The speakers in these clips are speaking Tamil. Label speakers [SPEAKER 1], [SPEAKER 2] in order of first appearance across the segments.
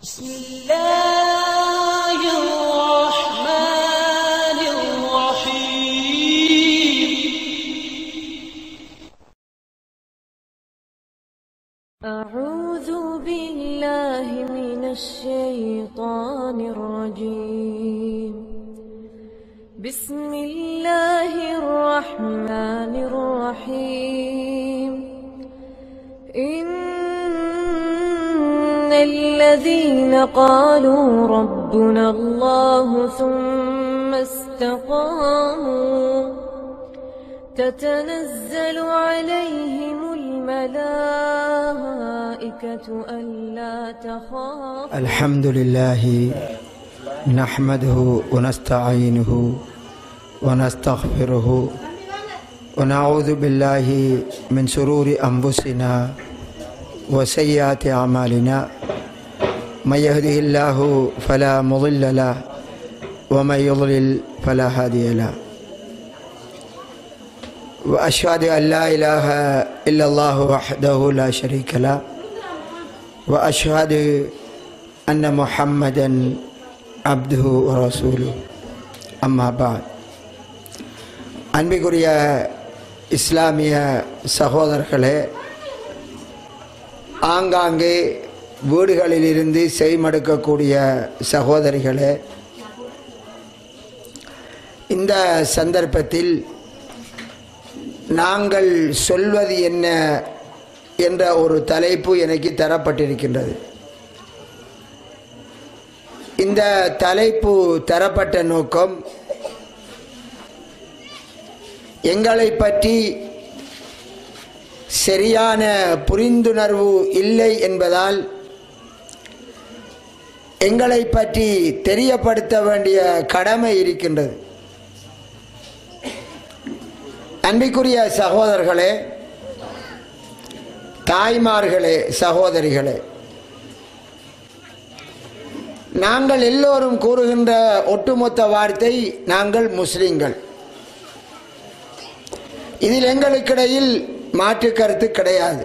[SPEAKER 1] بسم الله الرحمن الرحيم
[SPEAKER 2] أعوذ بالله من الشيطان الرجيم بسم الله الرحمن الرحيم إن الذين قالوا ربنا الله ثم استقاموا تتنزل عليهم الملائكة ألا تخافوا.
[SPEAKER 3] الحمد لله نحمده ونستعينه ونستغفره ونعوذ بالله من شرور أنفسنا وسيئات أعمالنا من يهده الله فلا مضل له ومن يضلل فلا هادي له وأشهد أن لا إله إلا الله وحده لا شريك له وأشهد أن محمدا عبده ورسوله أما بعد அன்பிற்குரிய இஸ்லாமிய சகோதரர்களே, ஆங்காங்கே வீடுகளிலிருந்து செய்மடுக்கக்கூடிய சகோதரிகளே, இந்த சந்தர்ப்பத்தில் நாங்கள் சொல்வது என்ன என்ற ஒரு தலைப்பு எனக்கு தரப்பட்டிருக்கின்றது. இந்த தலைப்பு தரப்பட்ட நோக்கம், எங்களை பற்றி சரியான புரிந்துணர்வு இல்லை என்பதால் எங்களை பற்றி தெரியப்படுத்த வேண்டிய கடமை இருக்கின்றது. அன்பிற்குரிய சகோதரர்களே, தாய்மார்களே, சகோதரிகளே, நாங்கள் எல்லோரும் கூறுகின்ற ஒட்டுமொத்த வார்த்தை நாங்கள் முஸ்லிம்கள். இதில் எங்களுக்கிடையில் மாற்று கருத்து கிடையாது.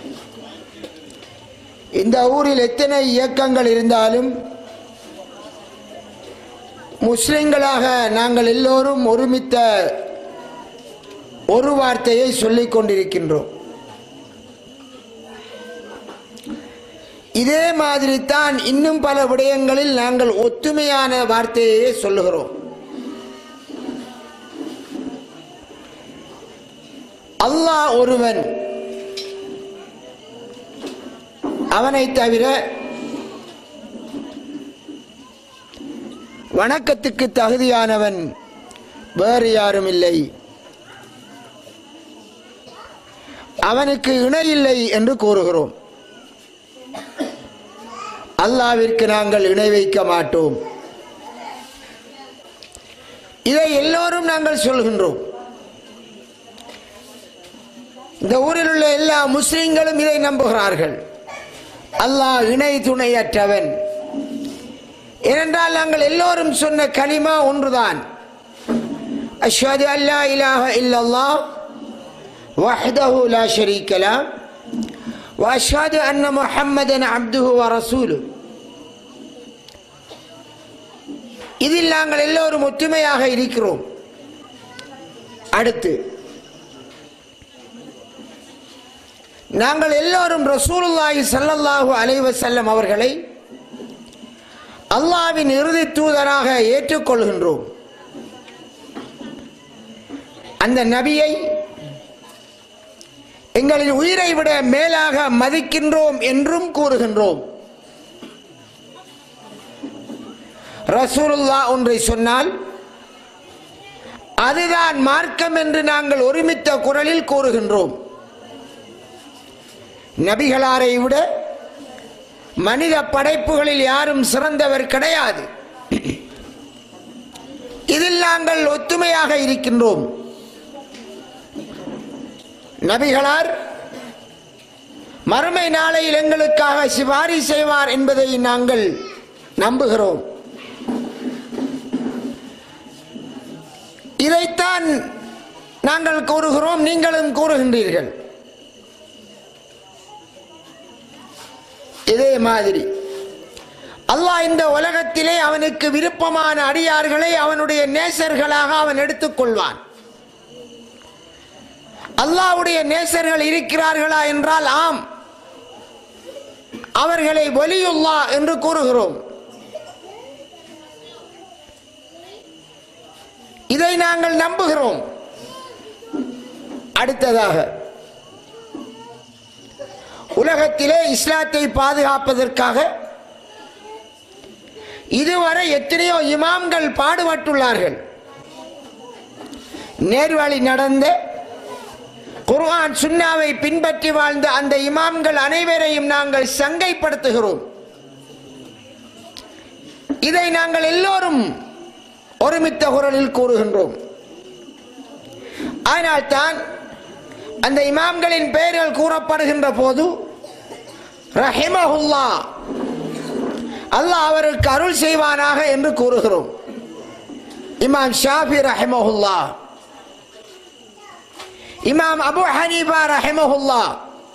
[SPEAKER 3] இந்த ஊரில் எத்தனை இயக்கங்கள் இருந்தாலும் முஸ்லிம்களாக நாங்கள் எல்லோரும் ஒருமித்த ஒரு வார்த்தையை சொல்லிக் கொண்டிருக்கின்றோம். இதே மாதிரி தான் இன்னும் பல விடயங்களில் நாங்கள் ஒத்துமையான வார்த்தையே சொல்லுகிறோம். அல்லாஹ் ஒருவன், அவனை தவிர வணக்கத்துக்கு தகுதியானவன் வேறு யாரும் இல்லை, அவனுக்கு இணையில்லை என்று கூறுகிறோம். அல்லாஹ்விற்கு நாங்கள் இணை வைக்க மாட்டோம். இதை எல்லோரும் நாங்கள் சொல்கின்றோம். இந்த ஊரில் உள்ள எல்லா முஸ்லிம்களும் இதை நம்புகிறார்கள். அல்லாஹ் இணை துணையற்றவன். ஏனென்றால் நாங்கள் எல்லோரும் சொன்ன கலிமா ஒன்றுதான், அஷ்ஹது அல்லா இலாஹ இல்லல்லாஹ் வஹ்தஹு லா ஷரீக லஹ் வ அஷ்ஹது அன்ன முஹம்மதன் அப்துஹு வ ரசூலுஹு. இதில் நாங்கள் எல்லோரும் ஒற்றுமையாக இருக்கிறோம். அடுத்து நாங்கள் எல்லோரும் ரசூலுல்லாஹி ஸல்லல்லாஹு அலைஹி வஸல்லம் அவர்களை அல்லாஹ்வின் இறுதி தூதராக ஏற்றுக்கொள்கின்றோம். அந்த நபியை எங்களின் உயிரை விட மேலாக மதிக்கின்றோம் என்றும் கூறுகின்றோம். ரசூலுல்லாஹ் ஒன்றை சொன்னால் அதுதான் மார்க்கம் என்று நாங்கள் ஒருமித்த குரலில் கூறுகின்றோம். நபிகளாரை விட மனித படைப்புகளில் யாரும் சிறந்தவர் கிடையாது. இதில் நாங்கள் ஒத்துமையாக இருக்கின்றோம். நபிகளார் மறுமை நாளையில் எங்களுக்காக சிபாரிசு செய்வார் என்பதை நாங்கள் நம்புகிறோம். இதைத்தான் நாங்கள் கூறுகிறோம், நீங்களும் கூறுகின்றீர்கள். இதே மாதிரி அல்லாஹ் இந்த உலகத்திலே அவனுக்கு விருப்பமான அடியார்களை அவனுடைய நேசர்களாக அவன் எடுத்துக்கொள்வான். அல்லாஹ்வுடைய நேசர்கள் இருக்கிறார்களா என்றால் ஆம், அவர்களை வலியுல்லாஹ் என்று கூறுகிறோம். இதை நாங்கள் நம்புகிறோம். அடுத்ததாக, உலகத்திலே இஸ்லாத்தை பாதுகாப்பதற்காக இதுவரை எத்தனையோ இமாம்கள் பாடுபட்டுள்ளார்கள். நேர்வழி நடந்த குர்ஆன் சுன்னாவை பின்பற்றி வாழ்ந்த அந்த இமாம்கள் அனைவரையும் நாங்கள் சங்கைப்படுத்துகிறோம். இதை நாங்கள் எல்லோரும் ஒருமித்த குரலில் கூறுகின்றோம். அதனால்தான் அந்த இமாம்களின் பெயர்கள் கூறப்படுகின்ற போது ரஹிமஹுல்லாஹ், அல்லாஹ் அவருக்கு அருள் செய்வானாக என்று கூறுகிறோம். இமாம் ஷாஃபி ரஹிமஹுல்லாஹ், இமாம் அபு ஹனீஃபா ரஹிமஹுல்லாஹ்,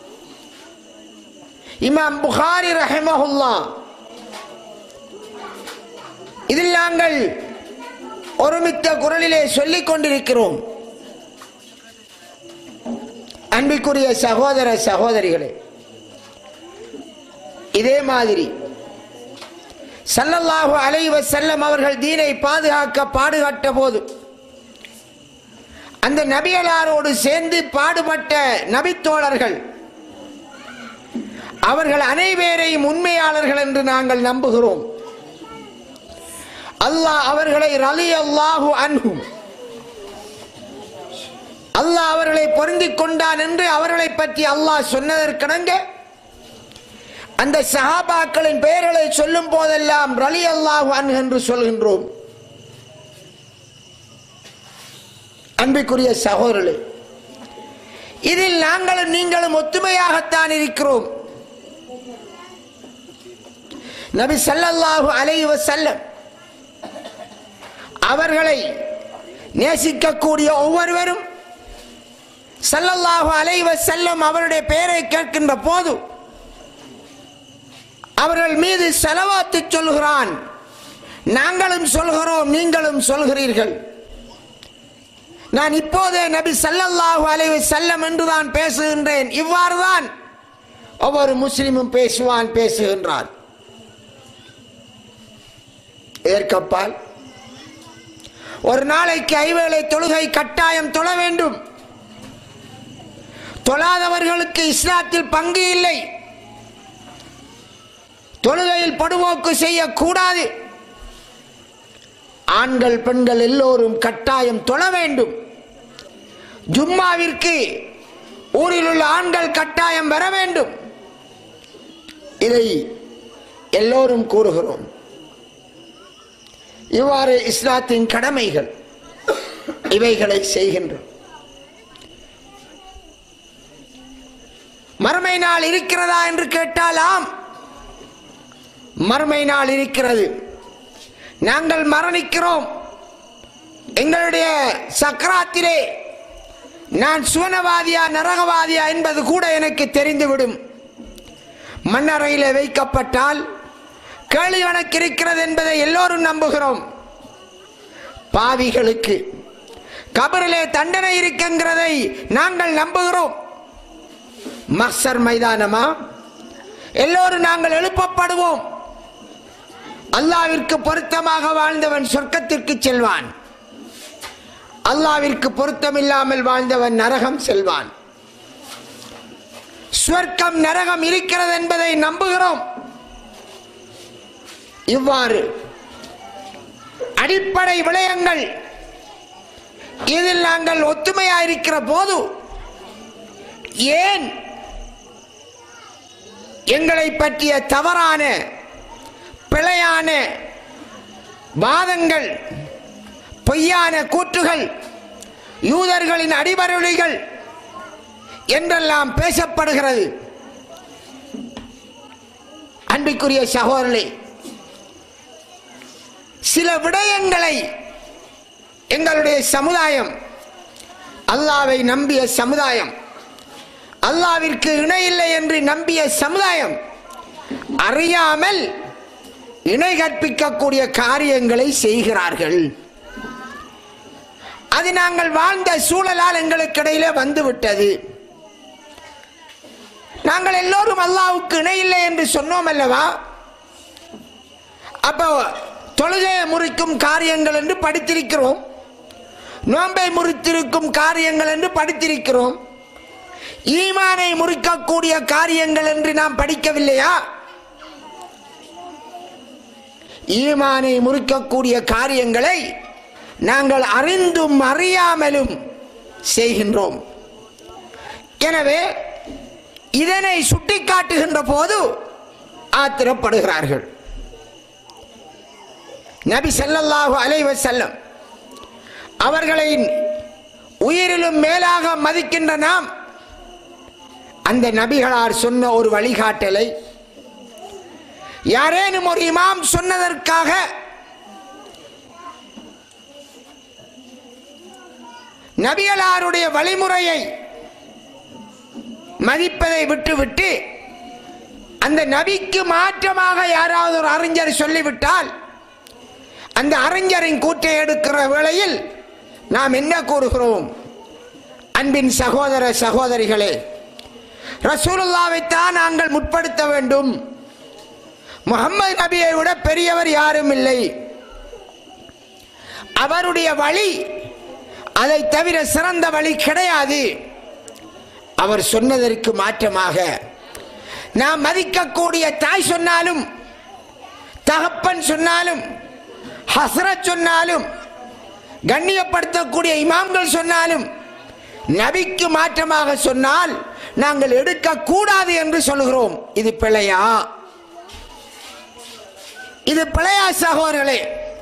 [SPEAKER 3] இமாம் புகாரி ரஹிமஹுல்லாஹ், இதில் நாங்கள் ஒருமித்த குரலிலே சொல்லிக் கொண்டிருக்கிறோம். அன்பிற்குரிய சகோதர சகோதரிகளே, இதே மாதிரி ஸல்லல்லாஹு அலைஹி வஸல்லம் அவர்கள் தீனை பாதுகாக்க பாடுபட்ட போது அந்த நபிகளாரோடு சேர்ந்து பாடுபட்ட நபித்தோழர்கள் அவர்கள் அனைவரையும் உண்மையாளர்கள் என்று நாங்கள் நம்புகிறோம். அல்லாஹ் அவர்களை ரலியல்லாஹு அன்ஹும், அல்லாஹ் அவர்களை பொருந்திக் கொண்டான் என்று அவர்களை பற்றி அல்லாஹ் சொன்னதற்கிணங்க அந்த சஹாபாக்களின் பெயர்களை சொல்லும் போதெல்லாம் ரலியல்லாஹு அன்ஹு என்று சொல்கின்றோம். அன்பிற்குரிய சகோதரர்களே, இதில் நாங்களும் நீங்களும் ஒத்துமையாகத்தான் இருக்கிறோம். நபி ஸல்லல்லாஹு அலைஹி வஸல்லம் அவர்களை நேசிக்கக்கூடிய ஒவ்வொருவரும் ஸல்லல்லாஹு அலைஹி வஸல்லம் அவருடைய பெயரை கேட்கின்ற போது அவர்கள் மீது ஸலவாத்து சொல்கிறான். நாங்களும் சொல்கிறோம், நீங்களும் சொல்கிறீர்கள். நான் இப்போதே நபி ஸல்லல்லாஹு அலைஹி வஸல்லம் என்றுதான் பேசுகின்றேன். இவ்வாறுதான் ஒவ்வொரு முஸ்லிமும் பேசுகின்றான். ஏற்கப்பால் ஒரு நாளைக்கு 5 வேளை தொழுகை கட்டாயம் தொழ வேண்டும். தொழாதவர்களுக்கு இஸ்லாத்தில் பங்கு இல்லை. தொழுகையில் படுபோக்கு செய்யக்கூடாது. ஆண்கள் பெண்கள் எல்லோரும் கட்டாயம் தொழ வேண்டும். ஜும்மாவிற்கு ஊரில் உள்ள ஆண்கள் கட்டாயம் வர வேண்டும். இதை எல்லோரும் கூறுகிறோம். இவ்வாறு இஸ்லாத்தின் கடமைகள் இவைகளை செய்கின்றோம். மறுமை நாள் இருக்கிறதா என்று கேட்டால் ஆம், மறுமை நாள் இருக்கிறது. நாங்கள் மரணிக்கிறோம். எங்களுடைய சக்கராத்திலே நான் சுவனவாதியா நரகவாதியா என்பது கூட எனக்கு தெரிந்துவிடும். மண்ணறையிலே வைக்கப்பட்டால் கேள்வி கணக்கு இருக்கிறது என்பதை எல்லோரும் நம்புகிறோம். பாவிகளுக்கு கபரிலே தண்டனை இருக்கின்றதை நாங்கள் நம்புகிறோம். மஹ்ஷர் மைதானமா, எல்லோரும் நாங்கள் எழுப்பப்படுவோம். அல்லாஹ்விற்கு பொருத்தமாக வாழ்ந்தவன் சொர்க்கத்திற்கு செல்வான். அல்லாஹ்விற்கு பொருத்தமில்லாமல் வாழ்ந்தவன் நரகம் செல்வான். சொர்க்கம் நரகம் இருக்கிறது என்பதை நம்புகிறோம். இவ்வாறு அடிப்படை விடயங்கள் இதில் நாங்கள் ஒத்துமையாயிருக்கிற போது ஏன் எங்களை பற்றிய தவறான பிழையான வாதங்கள், பொய்யான கூற்றுகள், யூதர்களின் அடிபருளிகள் என்றெல்லாம் பேசப்படுகிறது? அன்பிற்குரிய சகோதரர்களே, சில விடயங்களை எங்களுடைய சமுதாயம், அல்லாஹ்வை நம்பிய சமுதாயம், அல்லாஹ்விற்கு இணையில்லை என்று நம்பிய சமுதாயம் அறியாமல் இணை கற்பிக்கக்கூடிய காரியங்களை செய்கிறார்கள். அது நாங்கள் வாழ்ந்த சூழலால் எங்களுக்கு இடையிலே வந்துவிட்டது. நாங்கள் எல்லோரும் அல்லாஹ்வுக்கு இணை இல்லை என்று சொன்னோம் அல்லவா? அப்போ தொழுகையை முறிக்கும் காரியங்கள் என்று படித்திருக்கிறோம், நோன்பை முறித்திருக்கும் காரியங்கள் என்று படித்திருக்கிறோம். ஈமானை முறிக்கக்கூடிய காரியங்கள் என்று நாம் படிக்கவில்லையா? ஈமானை முறிக்கக்கூடிய காரியங்களை நாங்கள் அறிந்தும் அறியாமலும் செய்கின்றோம். எனவே இதனை சுட்டிக்காட்டுகின்ற போது ஆத்திரப்படுகிறார்கள். நபி ஸல்லல்லாஹு அலைஹி வஸல்லம் அவர்களை உயிரிலும் மேலாக மதிக்கின்ற நாம் அந்த நபிகளார் சொன்ன ஒரு வழிகாட்டலை யாரேனும் ஒரு இமாம் சொன்னதற்காக நபிகளாருடைய வழிமுறையை மதிப்பதை விட்டுவிட்டு அந்த நபிக்கு மாற்றமாக யாராவது ஒரு அறிஞர் சொல்லிவிட்டால் அந்த அறிஞரின் கூற்றை எடுக்கிற வேளையில் நாம் என்ன கூறுகிறோம்? அன்பின் சகோதர சகோதரிகளே, ரசூலுல்லாஹ்வைத்தான் நாங்கள் முற்படுத்த வேண்டும். முஹம்மது நபியை விட பெரியவர் யாரும் இல்லை. அவருடைய வழி அதை தவிர சிறந்த வழி கிடையாது. அவர் சொன்னதற்கு மாற்றமாக நாம் மதிக்கக்கூடிய தாய் சொன்னாலும், தகப்பன் சொன்னாலும், ஹஸ்ரத் சொன்னாலும், கண்ணியப்படுத்தக்கூடிய இமாம்கள் சொன்னாலும், நபிக்கு மாற்றமாக சொன்னால் நாங்கள் எடுக்கக்கூடாது என்று சொல்கிறோம். இது பிழையா? இது பிழையா சகோதரர்களே?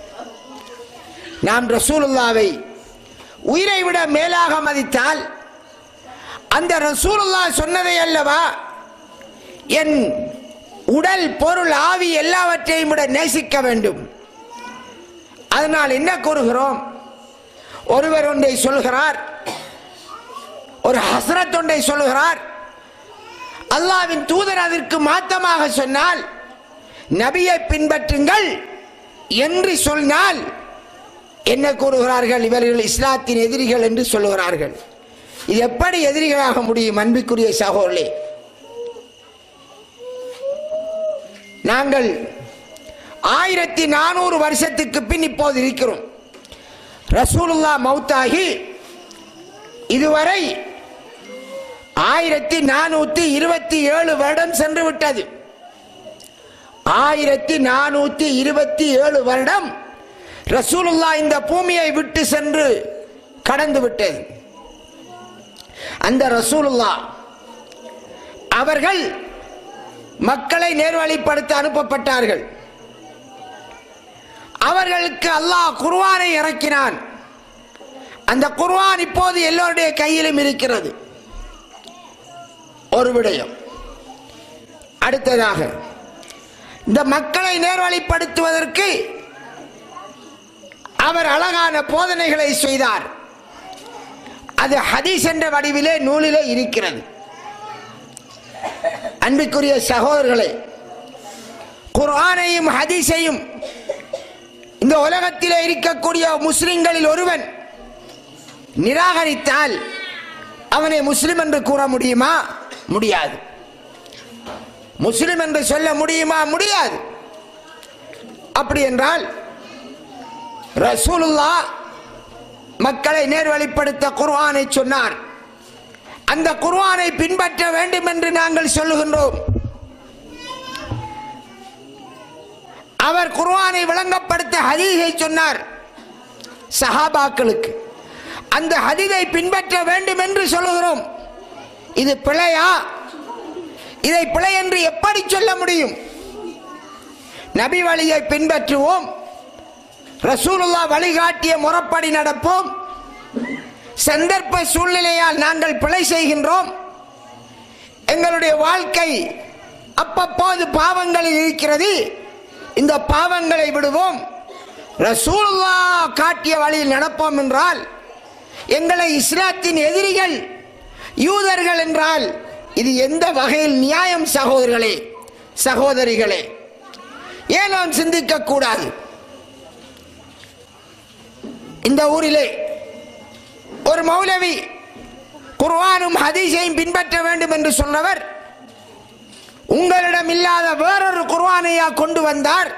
[SPEAKER 3] நாம் ரசூலுல்லாவை உயிரை விட மேலாக மதித்தால் அந்த ரசூலுல்லாஹ் சொன்னதை அல்லவா என் உடல் பொருள் ஆவி எல்லாவற்றையும் விட நேசிக்க வேண்டும். அதனால் என்ன கூறுகிறோம்? ஒருவர் ஒன்றை சொல்கிறார், ஒரு ஹஸ்ரத் ஒன்றை சொல்கிறார், அல்லாஹ்வின் தூதர் அதற்கு மாற்றமாக சொன்னால் நபியை பின்பற்றுங்கள் என்று சொன்னால் என்ன கூறுகிறார்கள்? இவர்கள் இஸ்லாத்தின் எதிரிகள் என்று சொல்லுகிறார்கள். இது எப்படி எதிரிகளாக முடியும்? அன்பிற்குரிய சகோதரர்களே, நாங்கள் 1400 வருஷத்துக்கு பின் இப்போது இருக்கிறோம். ரசூலுல்லாஹ் மௌத்தாகி இதுவரை 1427 வருடம் சென்று விட்டது. 1427 வருடம் ரசூலுல்லாஹ் இந்த பூமியை விட்டு சென்று கடந்து விட்டது. அந்த ரசூலுல்லாஹ் அவர்கள் மக்களை நேர்வழிப்படுத்த அனுப்பப்பட்டார்கள். அவர்களுக்கு அல்லாஹ் குர்ஆனை இறக்கினான். அந்த குர்ஆன் இப்போது எல்லோருடைய கையிலும் இருக்கிறது. ஒரு விடயம். அடுத்ததாக இந்த மக்களை நேர்வழிப்படுத்துவதற்கு அவர் அழகான போதனைகளை செய்தார். அது ஹதீஸ் என்ற வடிவிலே நூலிலே இருக்கிறது. அன்பிற்குரிய சகோதரர்களே, குர்ஆனையும் ஹதீஸையும் இந்த உலகத்திலே இருக்கக்கூடிய முஸ்லிம்களில் ஒருவன் நிராகரித்தால் அவனை முஸ்லிம் என்று கூற முடியுமா? முடியாது. முஸ்லிம் என்று சொல்ல முடியுமா? முடியாது. அப்படி என்றால் ரசூலுல்லாஹ் மக்களை நேர்வழிப்படுத்த குர்ஆனை சொன்னார். அந்த குர்ஆனை பின்பற்ற வேண்டும் என்று நாங்கள் சொல்லுகின்றோம். அவர் குர்ஆனை விளங்கப்படுத்த ஹதீஸை சொன்னார் சஹாபாக்களுக்கு. அந்த ஹதீஸை பின்பற்ற வேண்டும் என்று சொல்லுகிறோம். இது பிழையா? இதை பிழை என்று எப்படி சொல்ல முடியும்? நபி வழியை பின்பற்றுவோம், ரசூலுல்லாஹ் வழிகாட்டிய முறைப்படி நடப்போம். சந்தர்ப்ப சூழ்நிலையால் நாங்கள் பிழை செய்கின்றோம். எங்களுடைய வாழ்க்கை அப்பப்போது பாவங்களில் இருக்கிறது. இந்த பாவங்களை விடுவோம், ரசூலுல்லாஹ் காட்டிய வழியில் நடப்போம் என்றால் எங்களை இஸ்லாத்தின் எதிரிகள் யூதர்கள் என்றால் இது எந்த வகையில் நியாயம்? சகோதரர்களே, சகோதரிகளே, ஏன் நாம் சிந்திக்க கூடாது? இந்த ஊரிலே ஒரு மௌலவி குர்ஆனும் ஹதீஸையும் பின்பற்ற வேண்டும் என்று சொன்னவர் உங்களிடம் இல்லாத வேறொரு குர்ஆனையா கொண்டு வந்தார்?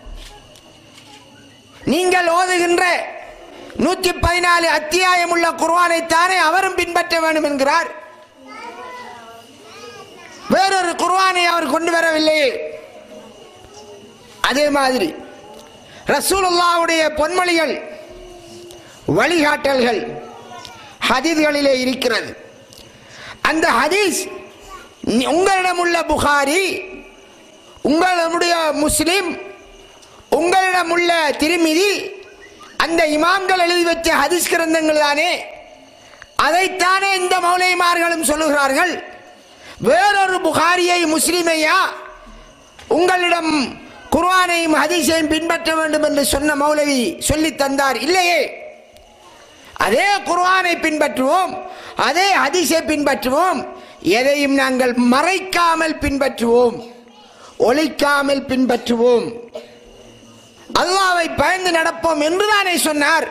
[SPEAKER 3] நீங்கள் ஓதுகின்ற 114 அத்தியாயம் உள்ள குர்ஆனை தானே அவரும் பின்பற்ற வேண்டும் என்கிறார். வேறொரு குர்ஆனை அவர் கொண்டு வரவில்லையே. அதே மாதிரி ரசூலுல்லாஹ்வுடைய பொன்மொழிகள், வழிகாட்டல்கள் ஹதீஸ்களிலே இருக்கிறது. அந்த ஹதீஸ் உங்களிடம் உள்ள புகாரி, உங்களிடமுடைய முஸ்லிம், உங்களிடம் உள்ள திர்மிதி, அந்த இமாம்கள் எழுதி வச்ச ஹதீஸ் கிரந்தங்கள் தானே. அதைத்தானே இந்த மௌலைமார்களும் சொல்லுகிறார்கள். வேறொரு புகாரியை முஸ்லிமையா உங்களிடம் குர்ஆனையும் ஹதீஸையும் பின்பற்ற வேண்டும் என்று சொன்ன மௌலவி சொல்லி தந்தார்? இல்லையே. அதே குர்ஆனை பின்பற்றுவோம், அதே ஹதீஸை பின்பற்றுவோம். எதையும் நாங்கள் மறைக்காமல் பின்பற்றுவோம், ஒளிக்காமல் பின்பற்றுவோம், அல்லாஹ்வை பயந்து நடப்போம் என்றுதானே சொன்னார்.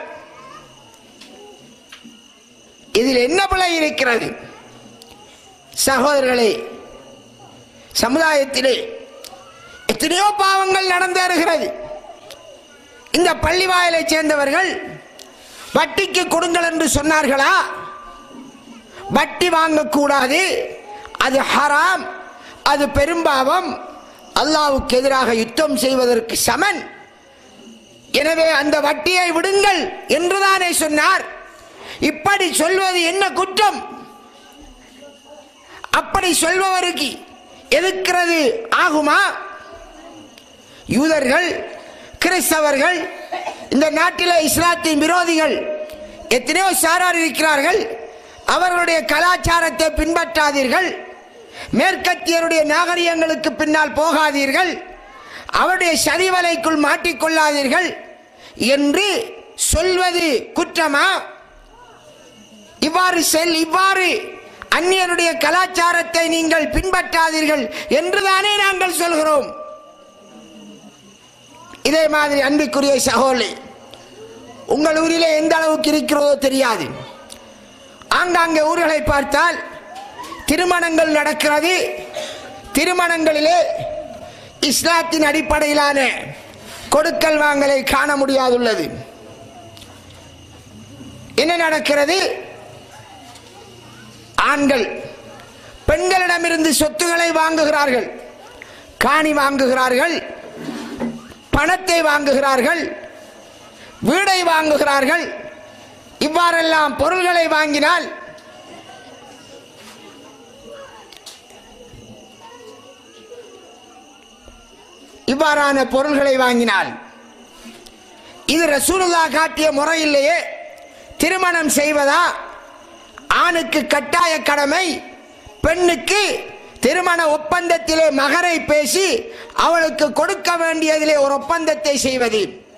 [SPEAKER 3] இதில் என்ன பிழை இருக்கிறது? சகோதரர்களே, சமுதாயத்திலே எத்தனையோ பாவங்கள் நடந்தேறுகிறது. இந்த பள்ளி வாயிலை சேர்ந்தவர்கள் வட்டிக்கு கொடுங்கள் என்று சொன்னார்களா? வட்டி வாங்கக்கூடாது, அது ஹராம், அது பெரும்பாவம், அல்லாஹ்வுக்கு எதிராக யுத்தம் செய்வதற்கு சமன். எனவே அந்த வட்டியை விடுங்கள் என்றுதானே சொன்னார். இப்படி சொல்வது என்ன குற்றம்? அப்படி சொல்பவருக்கு எதிர்க்கிறது ஆகுமா? யூதர்கள், கிறிஸ்தவர்கள், இந்த நாட்டில் இஸ்லாத்தின் விரோதிகள் எத்தனையோ சாரார் இருக்கிறார்கள். அவர்களுடைய கலாச்சாரத்தை பின்பற்றாதீர்கள், மேற்கத்தியருடைய நாகரிகங்களுக்கு பின்னால் போகாதீர்கள், அவருடைய சதிவலைக்குள் மாட்டிக்கொள்ளாதீர்கள் என்று சொல்வது குற்றமா? இவ்வாறு அந்நியருடைய கலாச்சாரத்தை நீங்கள் பின்பற்றாதீர்கள் என்றுதானே நாங்கள் சொல்கிறோம். இதே மாதிரி அன்பிற்குரிய சகோதரி, உங்கள் ஊரிலே எந்த அளவுக்கு இருக்கிறதோ தெரியாது. ஆங்காங்கே ஊர்களை பார்த்தால் திருமணங்கள் நடக்கிறது. திருமணங்களிலே இஸ்லாத்தின் அடிப்படையிலான கொடுக்கல் வாங்கலை காண முடியாதுள்ளது. என்ன நடக்கிறது? ஆண்கள் பெண்களிடமிருந்து சொத்துக்களை வாங்குகிறார்கள், காணி வாங்குகிறார்கள், பணத்தை வாங்குகிறார்கள், வீடை வாங்குகிறார்கள். இவ்வாறெல்லாம் பொருள்களை வாங்கினால் இவ்வாறான பொருள்களை வாங்கினால் இது ரசூலுல்லாஹ் காட்டிய முறை இல்லையே. திருமணம் செய்வதா? ஆணுக்கு கட்டாய கடமை, பெண்ணுக்கு திருமண ஒப்பந்தத்திலே மகரை பேசி அவளுக்கு கொடுக்க வேண்டியதிலே ஒரு ஒப்பந்தத்தை செய்வது.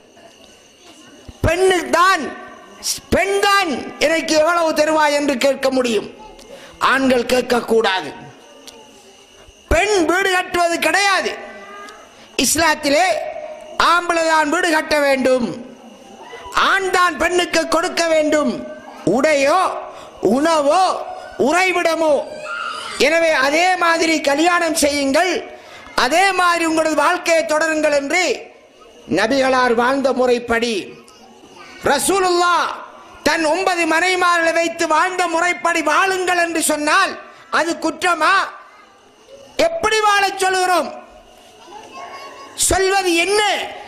[SPEAKER 3] பெண்தான் எனக்கு எவ்வளவு தருவாய் என்று கேட்க முடியும், ஆண்கள் கேட்கக்கூடாது. பெண் வீடு கட்டுவது கிடையாது. இஸ்லாத்திலே ஆம்பளை தான் வீடு கட்ட வேண்டும், ஆண் தான் பெண்ணுக்கு கொடுக்க வேண்டும், உடையோ உணவோ உறைவிடமோ. எனவே அதே மாதிரி கல்யாணம் செய்யுங்கள், அதே மாதிரி உங்களது வாழ்க்கையை தொடருங்கள் என்று நபிகளார் வாழ்ந்த முறைப்படி, ரசூலுல்லாஹ் தன் 9 மனைவிமார்களை வைத்து வாழ்ந்த முறைப்படி வாழுங்கள் என்று சொன்னால் அது குற்றமா? எப்படி வாழச் சொல்கிறோம்? சொல்வது என்ன?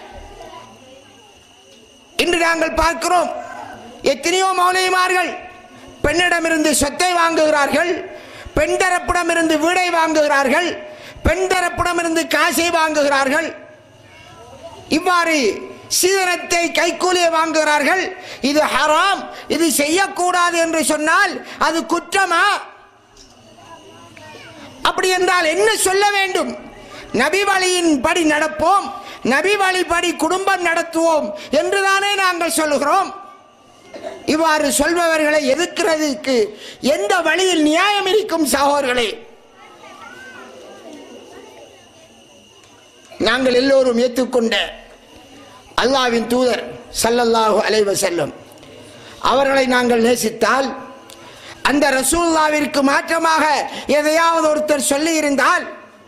[SPEAKER 3] இன்று நாங்கள் பார்க்கிறோம், எத்தனையோ மௌலைமார்கள் பெண்ணிடமிருந்து சொத்தை வாங்குகிறார்கள், பெண் தரப்பிடமிருந்து வீடை வாங்குகிறார்கள், பெண் தரப்பிடமிருந்து காசை வாங்குகிறார்கள். இவ்வாறு சீதனத்தை கைக்கூலியை வாங்குகிறார்கள். இது ஹராம், இது செய்யக்கூடாது என்று சொன்னால் அது குற்றமா? அப்படி என்றால் என்ன சொல்ல வேண்டும்? நபி வழியின் படி நடப்போம், நபி வழிபடி குடும்பம் நடத்துவோம் என்றுதானே நாங்கள் சொல்லுகிறோம். இவ்வாறு சொல்பவர்களை எதிர்க்கிறதுக்கு எந்த வழியில் நியாயம் இருக்கும்? சகோதரர்களே, நாங்கள் எல்லோரும் ஏற்றுக்கொண்ட அல்லாஹ்வின் தூதர் ஸல்லல்லாஹு அலைஹி வஸல்லம் அவர்களை நாங்கள் நேசித்தால், அந்த ரசூலுல்லாஹ்விற்கு மாற்றமாக எதையாவது ஒருத்தர் சொல்லி இருந்தால்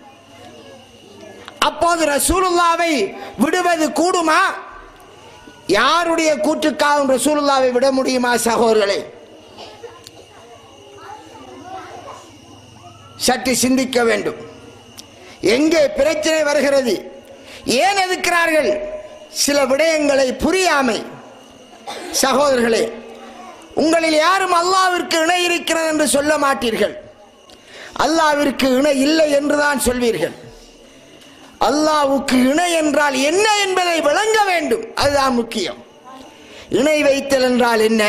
[SPEAKER 3] அப்போது ரசூலுல்லாஹ்வை விடுவது கூடுமா? யாருடைய கூற்றுக்காகவும் ரசூலுல்லாஹ்வை விட முடியுமா? சகோதரர்களே, சற்று சிந்திக்க வேண்டும். எங்கே பிரச்சனை வருகிறது? ஏன் எதிர்க்கிறார்கள்? சில விடயங்களை புரியாமை. சகோதரர்களே, உங்களில் யாரும் அல்லாஹ்விற்கு இணை இருக்கிறது என்று சொல்ல மாட்டீர்கள். அல்லாஹ்விற்கு இணை இல்லை என்றுதான் சொல்வீர்கள். அல்லாஹ்வுக்கு இணை என்றால் என்ன என்பதை விளங்க வேண்டும். அதுதான் முக்கியம். இணை வைத்தல் என்றால் என்ன?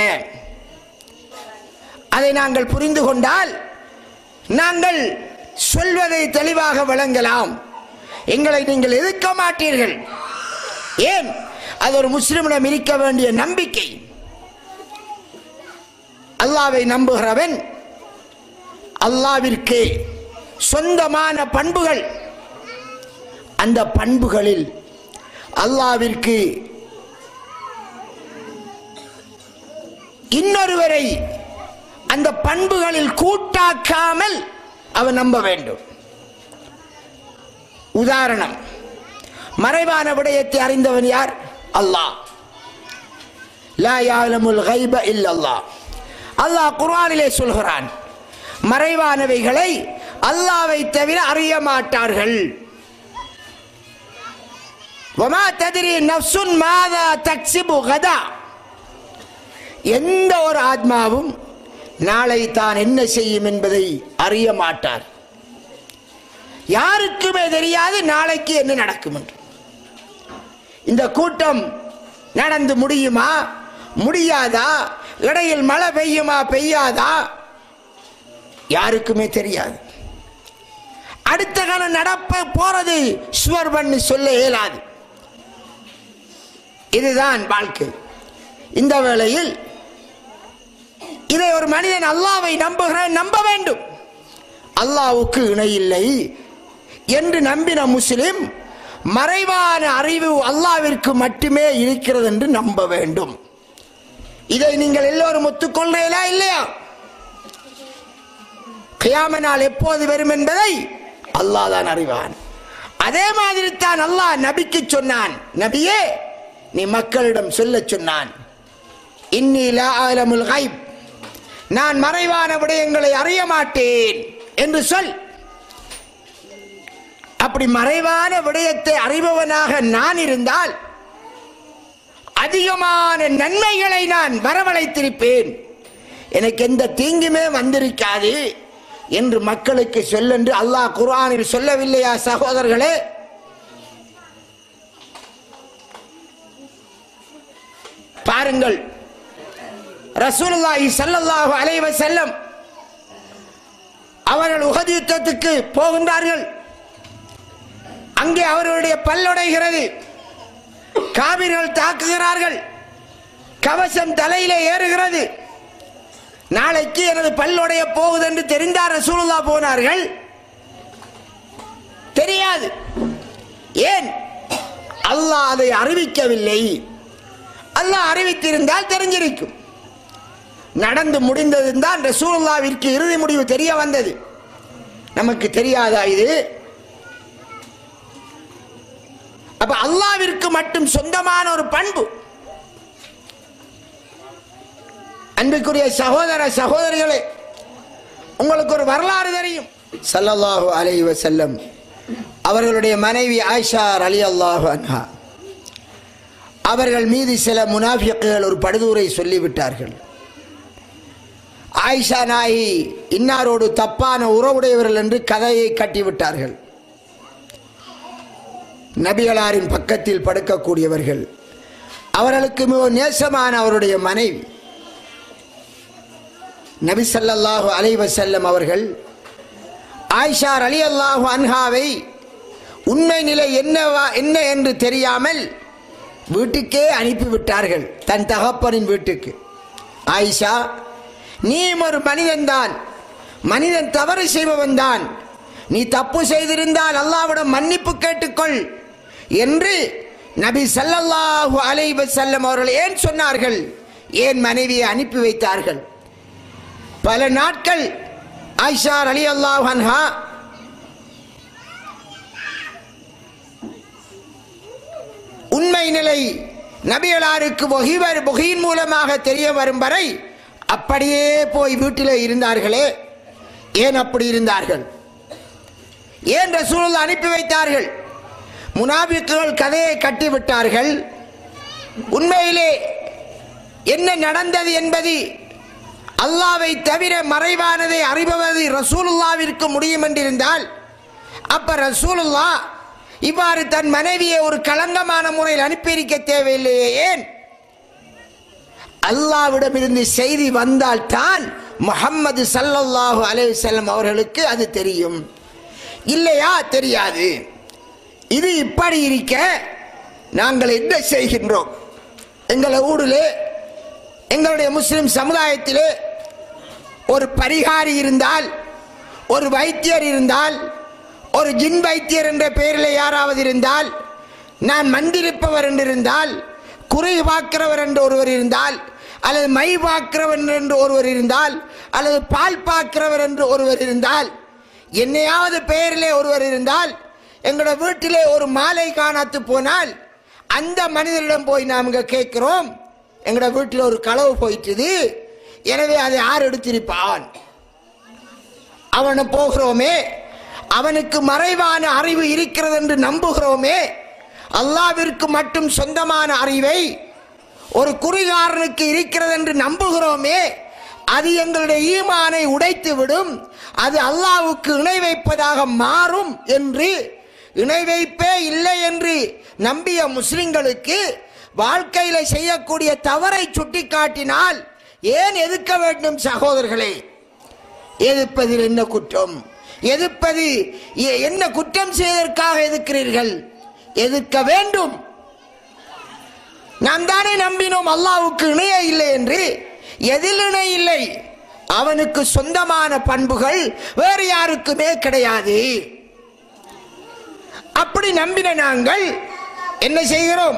[SPEAKER 3] அதை நாங்கள் புரிந்து கொண்டால் நாங்கள் சொல்வதை தெளிவாக விளங்கலாம். எங்களை நீங்கள் எதிர்க்க மாட்டீர்கள். ஏன்? அது ஒரு முஸ்லிமிடம் இருக்க வேண்டிய நம்பிக்கை. அல்லாஹ்வை நம்புகிறவன் அல்லாஹ்விற்கு சொந்தமான பண்புகள், அந்த பண்புகளில் அல்லாஹ்விற்கு இன்னொருவரை அந்த பண்புகளில் கூட்டாக்காமல் அவன் நம்ப வேண்டும். உதாரணம், மறைவான விடயத்தை அறிந்தவன் யார்? அல்லாஹ். லா யஅலமுல் கைப இல்லல்லாஹ். அல்லாஹ் குர்ஆனிலே சொல்கிறான், மறைவானவைகளை அல்லாஹ்வை தவிர அறிய மாட்டார்கள். வமா தத்ரி நஃப்சுன் மாதா தக்ஸிபு கதா. எந்த ஒரு ஆத்மாவும் நாளை தான் என்ன செய்யும் என்பதை அறிய மாட்டார். யாருக்குமே தெரியாது நாளைக்கு என்ன நடக்கும் என்று. இந்த கூட்டம் நடந்து முடியுமா முடியாதா, இடையில் மழை பெய்யுமா பெய்யாதா, யாருக்குமே தெரியாது. அடுத்த காலம் நடப்ப போறது சுவர் பண்ணி சொல்ல இயலாது. இதுதான் வாழ்க்கை. இந்த வேளையில் இதை ஒரு மனிதன் அல்லாஹ்வை நம்ப வேண்டும். அல்லாஹ்வுக்கு இணை இல்லை என்று நம்பின முஸ்லிம் மறைவான அறிவு அல்லாஹ்விற்கு மட்டுமே இருக்கிறது என்று நம்ப வேண்டும். இதை நீங்கள் எல்லோரும் ஒத்துக்கொள்றீங்களா இல்லையா? கியாமத் நாள் எப்போது வரும் என்பதை அல்லாஹ் தான் அறிவான். அதே மாதிரி தான் அல்லாஹ் நபிக்கு சொன்னான், நபியே நீ மக்களிடம் சொல்ல சொன்னான், இன்னி லா அலமுல் கைப், நான் மறைவான விடயங்களை அறிய மாட்டேன் என்று சொல். அப்படி மறைவான விடயத்தை அறிபவனாக நான் இருந்தால் அதிகமான நன்மைகளை நான் வரவழைத்திருப்பேன், எனக்கு எந்த தீங்குமே வந்திருக்காது என்று மக்களுக்கு சொல்லென்று அல்லாஹ் குர்ஆனில் சொல்லவில்லையா சகோதரர்களே? பாருங்கள், ரசூலுல்லாஹி ஸல்லல்லாஹு அலைஹி வஸல்லம் அவர்கள் உஹது யுத்தத்துக்கு போகின்றார்கள். அங்கே அவர்களுடைய பல்லுடைகிறது, காபிர்கள் தாக்குகிறார்கள், கவசம் தலையிலே ஏறுகிறது. நாளைக்கு எனது பல்லுடைய போகுது என்று தெரிந்தார் ரசூலுல்லாஹ் போனார்கள்? தெரியாது. ஏன்? அல்லாஹ் அதை அறிவிக்கவில்லை. அல்லாஹ் அறிவித்திருந்தால் தெரிஞ்சிருக்கும். நடந்து முடிந்தது தான் ரசூலுல்லாஹ்விற்கு இறுதி முடிவு தெரிய வந்தது. நமக்கு தெரியாதா இது? அப்ப அல்லாஹ்விற்கு மட்டும் சொந்தமான ஒரு பண்பு. அன்புக்குரிய சகோதர சகோதரிகளே, உங்களுக்கு ஒரு வரலாறு தெரியும். ஸல்லல்லாஹு அலைஹி வஸல்லம் அவர்களுடைய மனைவி ஆயிஷா ரலியல்லாஹு அன்ஹா அவர்கள் மீது சில முனாஃபிக்குகள் ஒரு படுதூரை சொல்லிவிட்டார்கள். ஆயிஷா நாயி இன்னாரோடு தப்பான உறவுடையவர்கள் என்று கதையை கட்டிவிட்டார்கள். நபிகளாரின் பக்கத்தில் படுக்கக்கூடியவர்கள், அவர்களுக்கு மிக நேசமான அவருடைய மனைவி. நபி ஸல்லல்லாஹு அலைஹி வஸல்லம் அவர்கள் ஆயிஷா ரலியல்லாஹு அன்ஹாவை உண்மை நிலை என்ன என்று தெரியாமல் வீட்டுக்கே அனுப்பிவிட்டார்கள், தன் தகப்பனின் வீட்டுக்கு. ஆயிஷா, நீ ஒரு மனிதன்தான், மனிதன் தவறு செய்பவன் தான், நீ தப்பு செய்திருந்தால் அல்லாஹ்விடம் மன்னிப்பு கேட்டுக்கொள் என்று நபி ஸல்லல்லாஹு அலைஹி வஸல்லம் அவர்கள் ஏன் சொன்னார்கள்? ஏன் மனைவியை அனுப்பி வைத்தார்கள்? பல நாட்கள் ஆயிஷா ரலியல்லாஹு அன்ஹா உண்மை நிலை நபிகளாருக்கு வஹீயின் மூலமாக தெரிய வரும் வரை அப்படியே போய் வீட்டிலே இருந்தார்களே. ஏன் அப்படி இருந்தார்கள்? ஏன் ரசூலுல்லாஹ் அனுப்பி வைத்தார்கள்? முனாபிக்குகள் கதையை கட்டிவிட்டார்கள். உண்மையிலே என்ன நடந்தது என்பது அல்லாஹ்வை தவிர மறைவானதை அறிபவது ரசூலுல்லாஹ்விற்கு முடியும் என்றிருந்தால், அப்ப ரசூலுல்லாஹ் இவ்வாறு தன் மனைவியை ஒரு களங்கமான முறையில் அனுப்பியிருக்க தேவையில்லையே. ஏன்? அல்லாஹ்விடமிருந்து செய்தி வந்தால் தான் முஹம்மது ஸல்லல்லாஹு அலைஹி வஸல்லம் அவர்களுக்கு அது தெரியும், இல்லையா தெரியாது. இது இப்படி இருக்க நாங்கள் என்ன செய்கின்றோம்? எங்கள் ஊரிலே, எங்களுடைய முஸ்லிம் சமுதாயத்திலே ஒரு பரிகாரி இருந்தால், ஒரு வைத்தியர் இருந்தால், ஒரு ஜின் வைத்தியர் என்ற பெயரில் யாராவது இருந்தால், நான் மந்திரிப்பவர் என்று இருந்தால், குறி பார்க்கிறவர் என்று ஒருவர் இருந்தால், அல்லது மை பார்க்கிறவர் என்று ஒருவர் இருந்தால், அல்லது பால் பார்க்கிறவர் என்று ஒருவர் இருந்தால், என்னையாவது பெயரிலே ஒருவர் இருந்தால், எங்களோட வீட்டிலே ஒரு மாலை காணாத்து போனால் அந்த மனிதரிடம் போய் நாம கேட்கிறோம், எங்களோட வீட்டில் ஒரு களவு போயிட்டுது, எனவே அதை யார் எடுத்திருப்பான்? அவனை போகிறோமே, அவனுக்கு மறைவான அறிவு இருக்கிறது என்று நம்புகிறோமே. அல்லாஹ்விற்கு மட்டும் சொந்தமான அறிவை ஒரு குறிகாரனுக்கு இருக்கிறது என்று நம்புகிறோமே. அது எங்களுடைய ஈமானை உடைத்து விடும், அது அல்லாஹ்வுக்கு இணை வைப்பதாக மாறும் என்று, இணை வைப்பே இல்லை என்று நம்பிய முஸ்லிம்களுக்கு வாழ்க்கையில செய்யக்கூடிய தவறை சுட்டி காட்டினால் ஏன் எதிர்க்க வேண்டும்? சகோதரர்களே, எதிர்ப்பதில் என்ன குற்றம்? எதிர்ப்பது என்ன குற்றம் செய்வதற்காக எதிர்க்கிறீர்கள்? எதிர்க்க வேண்டும். நாம் தானே நம்பினோம் அல்லாஹ்வுக்கு இணையே இல்லை என்று. எதில் இணை இல்லை? அவனுக்கு சொந்தமான பண்புகள் வேறு யாருக்குமே கிடையாது. அப்படி நம்பின நாங்கள் என்ன செய்கிறோம்?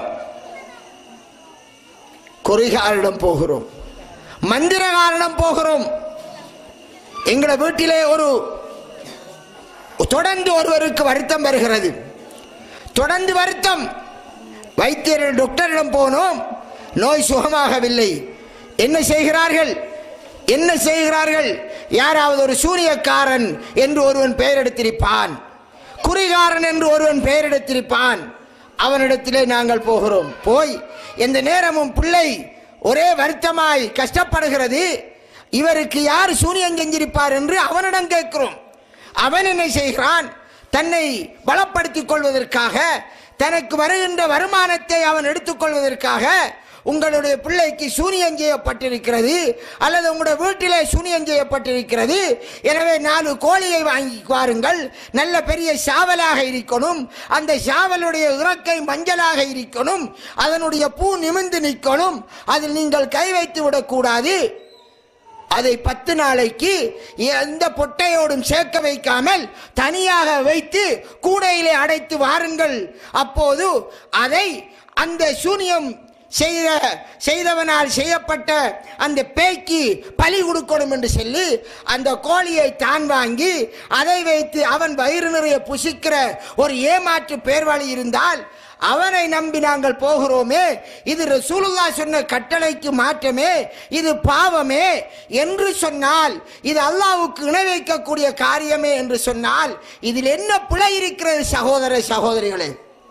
[SPEAKER 3] குறிகாரிடம் போகிறோம், மந்திரகாரிடம் போகிறோம். எங்கள வீட்டிலே ஒரு தொடர்ந்து ஒருவருக்கு வருத்தம் வருகிறது, தொடர்ந்து வருத்தம். வைத்தியர் டாக்டரிடம் போனோம், நோய் சுகமாகவில்லை. என்ன செய்கிறார்கள்? என்ன செய்கிறார்கள்? யாராவது ஒரு சூனியக்காரன் என்று ஒருவன் பெயர் எடுத்திருப்பான், குறிகாரன் என்று ஒருவன் பெயர் எடுத்திருப்பான். அவனிடத்திலே நாங்கள் போகிறோம். போய் எந்த நேரமும் பிள்ளை ஒரே வருத்தமாய் கஷ்டப்படுகிறது, இவருக்கு யார் சூனியம் செஞ்சிருப்பார் என்று அவனிடம் கேட்கிறோம். அவன் என்ன செய்கிறான்? தன்னை பலப்படுத்திக் கொள்வதற்காக, தனக்கு வருகின்ற வருமானத்தை அவன் எடுத்துக்கொள்வதற்காக, உங்களுடைய பிள்ளைக்கு சூனியம் செய்யப்பட்டிருக்கிறது அல்லது உங்களுடைய வீட்டிலே சூனியம் செய்யப்பட்டிருக்கிறது, எனவே 4 கோழியை வாங்கி வாருங்கள், நல்ல பெரிய சாவலாக இருக்கணும், அந்த சாவலுடைய இறக்கை மஞ்சளாக இருக்கணும், அதனுடைய பூ நிமிர்ந்து நிற்கணும், அதில் நீங்கள் கை வைத்து விடக்கூடாது, அதை 10 நாளைக்கு எந்த பொட்டையோடும் சேர்க்க வைக்காமல் தனியாக வைத்து கூடையிலே அடைத்து வாருங்கள், அப்போது அதை அந்த சூனியம் செய்தவனால் செய்யப்பட்ட அந்த பேய்க்கு பலி கொடுக்கணும் என்று சொல்லி அந்த கோழியை தான் வாங்கி அதை வைத்து அவன் வயிறு நிறைய புசிக்கிற ஒரு ஏமாற்று பேர்வழி இருந்தால் அவனை நம்பி நாங்கள் போகிறோமே. இது ரசூலுல்லாஹ் சொன்ன கட்டளைக்கு மாற்றமே, இது பாவமே என்று சொன்னால், இது அல்லாஹ்வுக்கு இணை வைக்கக்கூடிய காரியமே என்று சொன்னால், இதில் என்ன பிழை இருக்கிறது? சகோதர சகோதரிகளே,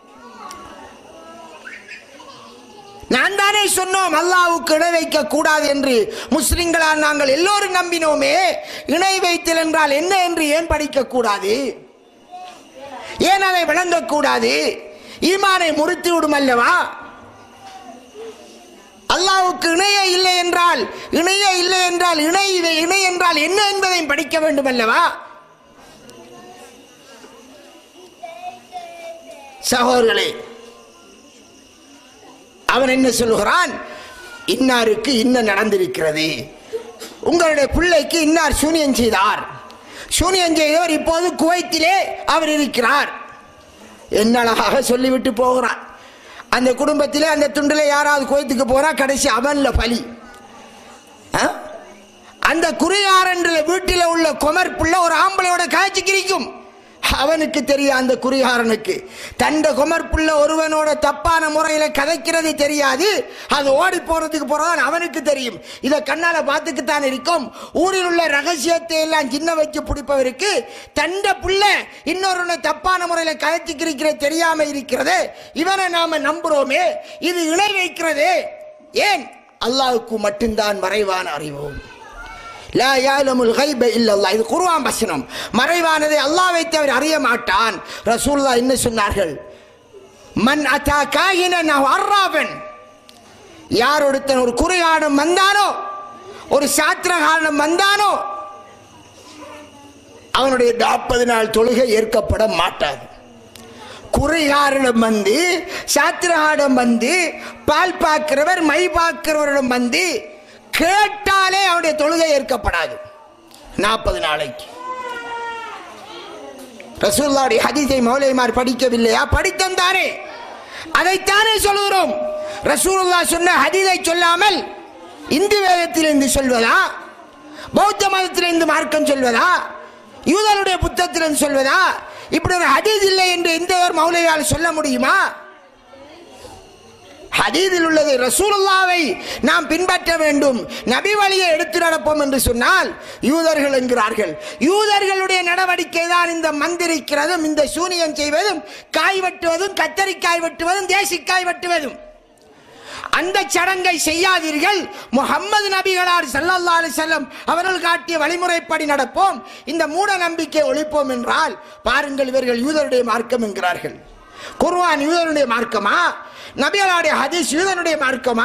[SPEAKER 3] நான் தானே சொன்னோம் அல்லாஹ்வுக்கு இணை வைக்க கூடாது என்று. முஸ்லிம்களால் நாங்கள் எல்லோரும் நம்பினோமே. இணை வைத்தல் என்றால் என்ன என்று ஏன் படிக்க கூடாது? ஏன் அதை விளங்கக்கூடாது? ஈமானை முறித்து விடும் அல்லவா? அல்லாஹ்வுக்கு இணையே இல்லை என்றால், இணையே இல்லை என்றால் இணை என்றால் என்ன என்பதையும் படிக்க வேண்டும் அல்லவா? சகோதரர்களே, அவன் என்ன சொல்லுகிறான்? இன்னாருக்கு இன்ன நடந்திருக்கிறது, உங்களுடைய பிள்ளைக்கு இன்னார் சூனியம் செய்தார், சூனியம் செய்தவர் இப்போது குவைத்திலே அவர் இருக்கிறார், என்ன அழகாக சொல்லிவிட்டு போகிறான். அந்த குடும்பத்திலே அந்த துண்டிலே யாராவது கோயத்துக்கு போறா கடைசி அவன்ல பலி. அந்த குறிகாரன் வீட்டில் உள்ள குமர் பிள்ளை ஒரு ஆம்பளையோட காய்ச்சி கிரிக்கும். அவனுக்கு தெரியும், அந்த குறிகாரனுக்கு தண்ட குமர் பிள்ளை ஒருவனோட தப்பான முறையில கதைக்கிறது தெரியாது, அது ஓடி போறதுக்கு போறதான் அவனுக்கு தெரியும். இதை கண்ணால பார்த்துக்குத்தான் இருக்கும். ஊரில் உள்ள ரகசியத்தை எல்லாம் சின்ன வச்சு பிடிப்பவருக்கு தண்ட பிள்ளை இன்னொரு தப்பான முறையில கதைச்சு கிரிக்கிறது தெரியாம இருக்கிறது. இவனை நாம நம்புறோமே, இது இணை வைக்கிறது. ஏன்? அல்லாஹ்வுக்கு மட்டும்தான் மறைவான அறிவோம். லா யாலமுல் கைப இல்லல்லாஹ். இது குர்ஆன் வசனம். மறைவானதை அல்லாஹ்வை தவிர அறிய மாட்டான். ரசூலுல்லாஹ் என்ன சொன்னார்கள்? மன் அத்தா காஹினன் அவ் அர்ராபன். யார் ஒருத்தன் ஒரு குறிகாரணம் வந்தானோ, ஒரு சாத்திரகாரணம் வந்தானோ, அவனுடைய 40 நாள் தொழுகை ஏற்கப்பட மாட்டாது. குறிகாரணம் வந்து, சாத்திரகாரணம் வந்து, பால் பார்க்கிறவர் மை பார்க்கிறவரிடம் வந்து கேட்டாலே அவருடைய தொழுகை ஏற்கப்படாது 40 நாளைக்கு. ரசூலுல்லாஹ்வுடைய ஹதீஸை மௌலைமார் படிக்கவில்லையா? படித்தந்தானே, அதைத்தானே சொல்கிறோம். ரசூலுல்லாஹ் சொன்ன ஹதீஸை சொல்லாமல் இந்து வேதத்திலிருந்து சொல்வதா, பௌத்த மதத்திலிருந்து மார்க்கம் சொல்வதா, யூதருடைய புத்தகத்திலிருந்து சொல்வதா? இப்படி ஒரு ஹதீஸ் இல்லை என்று எந்த ஒரு மௌலையால் சொல்ல முடியுமா? ஹதீஸில் உள்ளது. ரசூலுல்லாஹ்வை நாம் பின்பற்ற வேண்டும், நபி வழியை எடுத்து நடப்போம் என்று சொன்னால் யூதர்கள் என்கிறார்கள். யூதர்களுடைய நடவடிக்கை தான் இந்த மந்திரிக்கிறதும், இந்த சூனியம் செய்வதும், காய் வெட்டுவதும், கத்தரிக்காய் வெட்டுவதும், தேசிக்காய் வெட்டுவதும். அந்த சடங்கை செய்யாதீர்கள். முஹம்மது நபிகளார் ஸல்லல்லாஹு அலைஹி வஸல்லம் அவர்கள் காட்டிய வழிமுறைப்படி நடப்போம், இந்த மூட நம்பிக்கை ஒழிப்போம் என்றால் பாருங்கள், இவர்கள் யூதருடைய மார்க்கம் என்கிறார்கள். குர்ஆன் யூதருடைய மார்க்கமா? நபிகளுடைய ஹதீஸ் யூதனுடைய மார்க்கமா?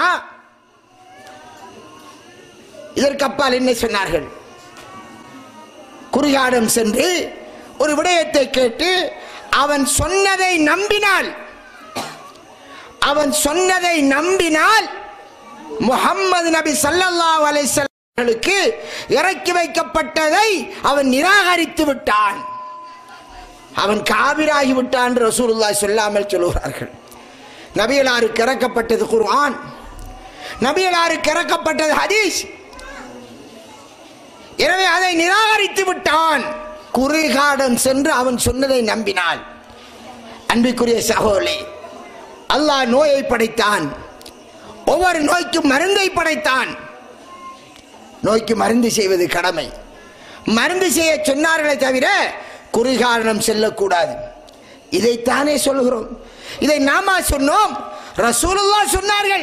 [SPEAKER 3] இதற்கு அப்பால் என்ன சொன்னார்கள்? குறிகாடம் சென்று ஒரு விடயத்தை கேட்டு அவன் சொன்னதை நம்பினால், அவன் சொன்னதை நம்பினால் முஹம்மது நபி ஸல்லல்லாஹு அலைஹி வஸல்லம் இறக்கி வைக்கப்பட்டதை அவன் நிராகரித்து விட்டான், அவன் காபிராகி விட்டான் என்று ரசூலுல்லாஹ் சொல்லாமல் சொல்கிறார்கள். நபிகளாருக்கு இறக்கப்பட்டது குர்ஆன், நபிகளாருக்கு இறக்கப்பட்டது ஹதீஸ். எனவே அதை நிராகரித்து விட்டான். குறிகாடம் சென்று அவன் சொன்னதை நம்பினாள். அன்பிற்குரிய சகோதரர்களே, அல்லாஹ் நோயை படைத்தான், ஒவ்வொரு நோய்க்கும் மருந்தை படைத்தான். நோய்க்கு மருந்து செய்வது கடமை. மருந்து செய்ய சொன்னார்களே தவிர குறிகாரணம் செல்லக்கூடாது. இதைத்தானே சொல்கிறோம். இதை நாம சொன்னோம், ரசூலுல்லாஹ் சொன்னார்கள்.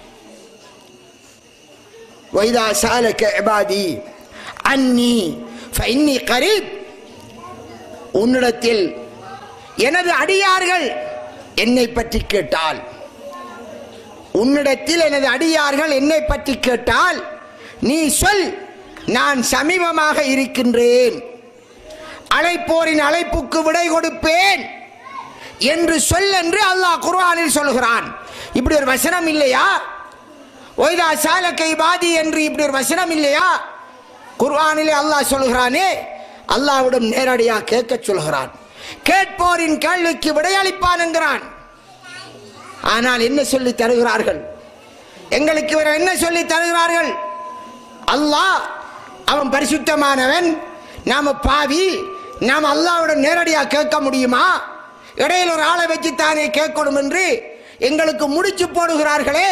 [SPEAKER 3] வைதா சாலக இபாதி அன்னி ஃபஇன்னி கரீப். உன்னிடத்தில் எனது அடியார்கள் என்னை பற்றி கேட்டால், உன்னிடத்தில் எனது அடியார்கள் என்னை பற்றி கேட்டால் நீ சொல், நான் சமீபமாக இருக்கின்றேன், அழைப்போரின் அழைப்புக்கு விடை கொடுப்பேன் என்று சொல் என்று அல்லாஹ் குர்ஆனில் சொல்கிறான். இப்படி ஒரு வசனம் இல்லையா? ஒய்தா சாலகை பாதி என்று இப்படி ஒரு வசனம் இல்லையா? குர்ஆனிலே அல்லாஹ் சொல்கிறானே, அல்லாஹ்விடம் நேரடியாக கேட்க சொல்கிறான். கேட்போரின் கேள்விக்கு விடையளிப்பான் என்கிறான். ஆனால் என்ன சொல்லி தருகிறார்கள்? எங்களுக்கு இவர் என்ன சொல்லி தருகிறார்கள்? அல்லாஹ் அவன் பரிசுத்தமானவன், நாம பாவி, நாம் அல்லாஹ்விடம் நேரடியாக கேட்க முடியுமா? இடையில் ஒரு ஆளை வச்சுத்தானே கேட்கணும் என்று எங்களுக்கு முடிச்சு போடுகிறார்களே.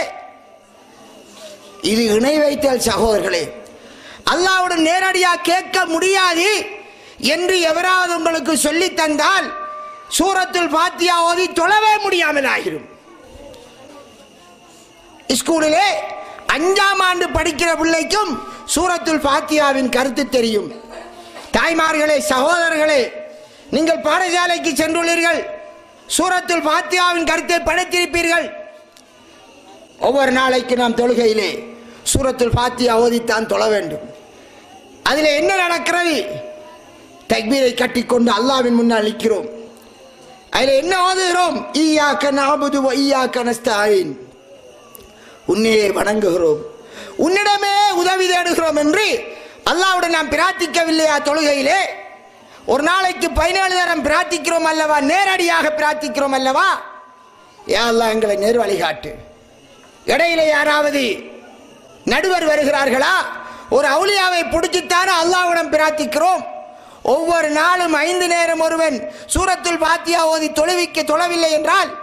[SPEAKER 3] இது இணை வைத்தல் சகோதரர்களே. அல்லாஹ்வுடன் நேரடியாக கேட்க முடியாது என்று எவராவது உங்களுக்கு சொல்லி தந்தால் சூரத்துல் ஃபாத்திஹா ஓதி தொழவே முடியாமல் ஆகிரும். ஸ்கூலிலே 5ஆம் ஆண்டு படிக்கிற பிள்ளைக்கும் சூரத்துல் ஃபாத்திஹாவின் கருத்து தெரியும். தாய்மார்களே, சகோதரர்களே, நீங்கள் பாடசாலைக்கு சென்றுள்ளீர்கள், சூரத்துல் ஃபாத்திஹாவின் கருத்தை படித்திருப்பீர்கள். ஒவ்வொரு நாளைக்கு நாம் தொழுகையிலே சூரத்துல் ஃபாத்திஹா ஓதித்தான் தொழ வேண்டும். அதில் என்ன நடக்கிறது? தக்பீரை கட்டிக்கொண்டு அல்லாஹ்வின் முன்னால் நிற்கிறோம். அதில் என்ன ஓதுகிறோம்? ஈயாக்க நஅபுது வ ஈயாக்க நஸ்தஈன். உன்னையே வணங்குகிறோம், உன்னிடமே உதவி தேடுகிறோம் என்று அல்லாஹ்வுடன் நாம் பிரார்த்திக்கவில்லையா? தொழுகையிலே ஒரு நாளைக்கு 17 தரம் பிரார்த்திக்கிறோம் அல்லவா, நேரடியாக பிரார்த்திக்கிறோம் அல்லவா. யா அல்லாஹ் எங்களை நேர் வழிகாட்டு. இடையிலே யாராவது நடுவர் வருகிறார்களா? ஒரு அவுலியாவை பிடிச்சித்தானே அல்லாஹ்விடம் பிரார்த்திக்கிறோம். ஒவ்வொரு நாளும் 5 நேரம் ஒருவன் சூரத்துல் ஃபாத்திஹா ஓதி தொழவில்லை என்றால்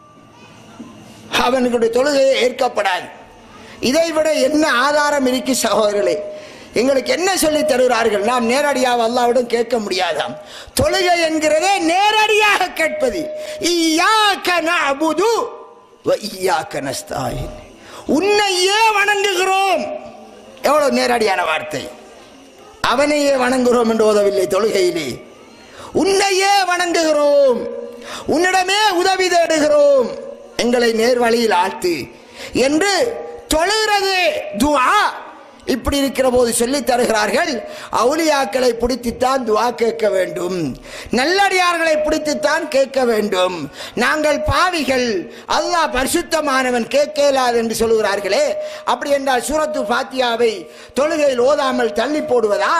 [SPEAKER 3] அவனுடைய தொழுகை ஏற்கப்படாது. இதைவிட என்ன ஆதாரம் இருக்கு சகோதரர்களே? எங்களுக்கு என்ன சொல்லி தருகிறார்கள்? நாம் நேரடியாக அல்லாஹ்விடம் கேட்க முடியாதாம். தொழுகை என்கிறதே நேரடியாக கேட்பது. இய்யாக நஅபுது வ இய்யாக நஸ்தாயின். உன்னையே வணங்குகிறோம். எவ்வளவு நேரடியான வார்த்தை. அவனையே வணங்குகிறோம் என்று ஓதவில்லை தொழுகையிலே. உன்னையே வணங்குகிறோம், உன்னிடமே உதவி தேடுகிறோம், எங்களை நேர்வழியில் ஆழ்த்து என்று தொழுகிறது துஆ. இப்படி இருக்கிற போது சொல்லி தருகிறார்கள், அவுலியாக்களை பிடித்துத்தான் துஆ கேட்க வேண்டும், நல்லடியார்களை பிடித்துத்தான் கேட்க வேண்டும். நாங்கள் பாவிகள், அல்லாஹ் பரிசுத்தமானவன், கேட்க இயலாது என்று சொல்கிறார்களே. அப்படி என்றால் சூரத்து ஃபாத்தியாவை தொழுகையில் ஓதாமல் தள்ளி போடுவதா?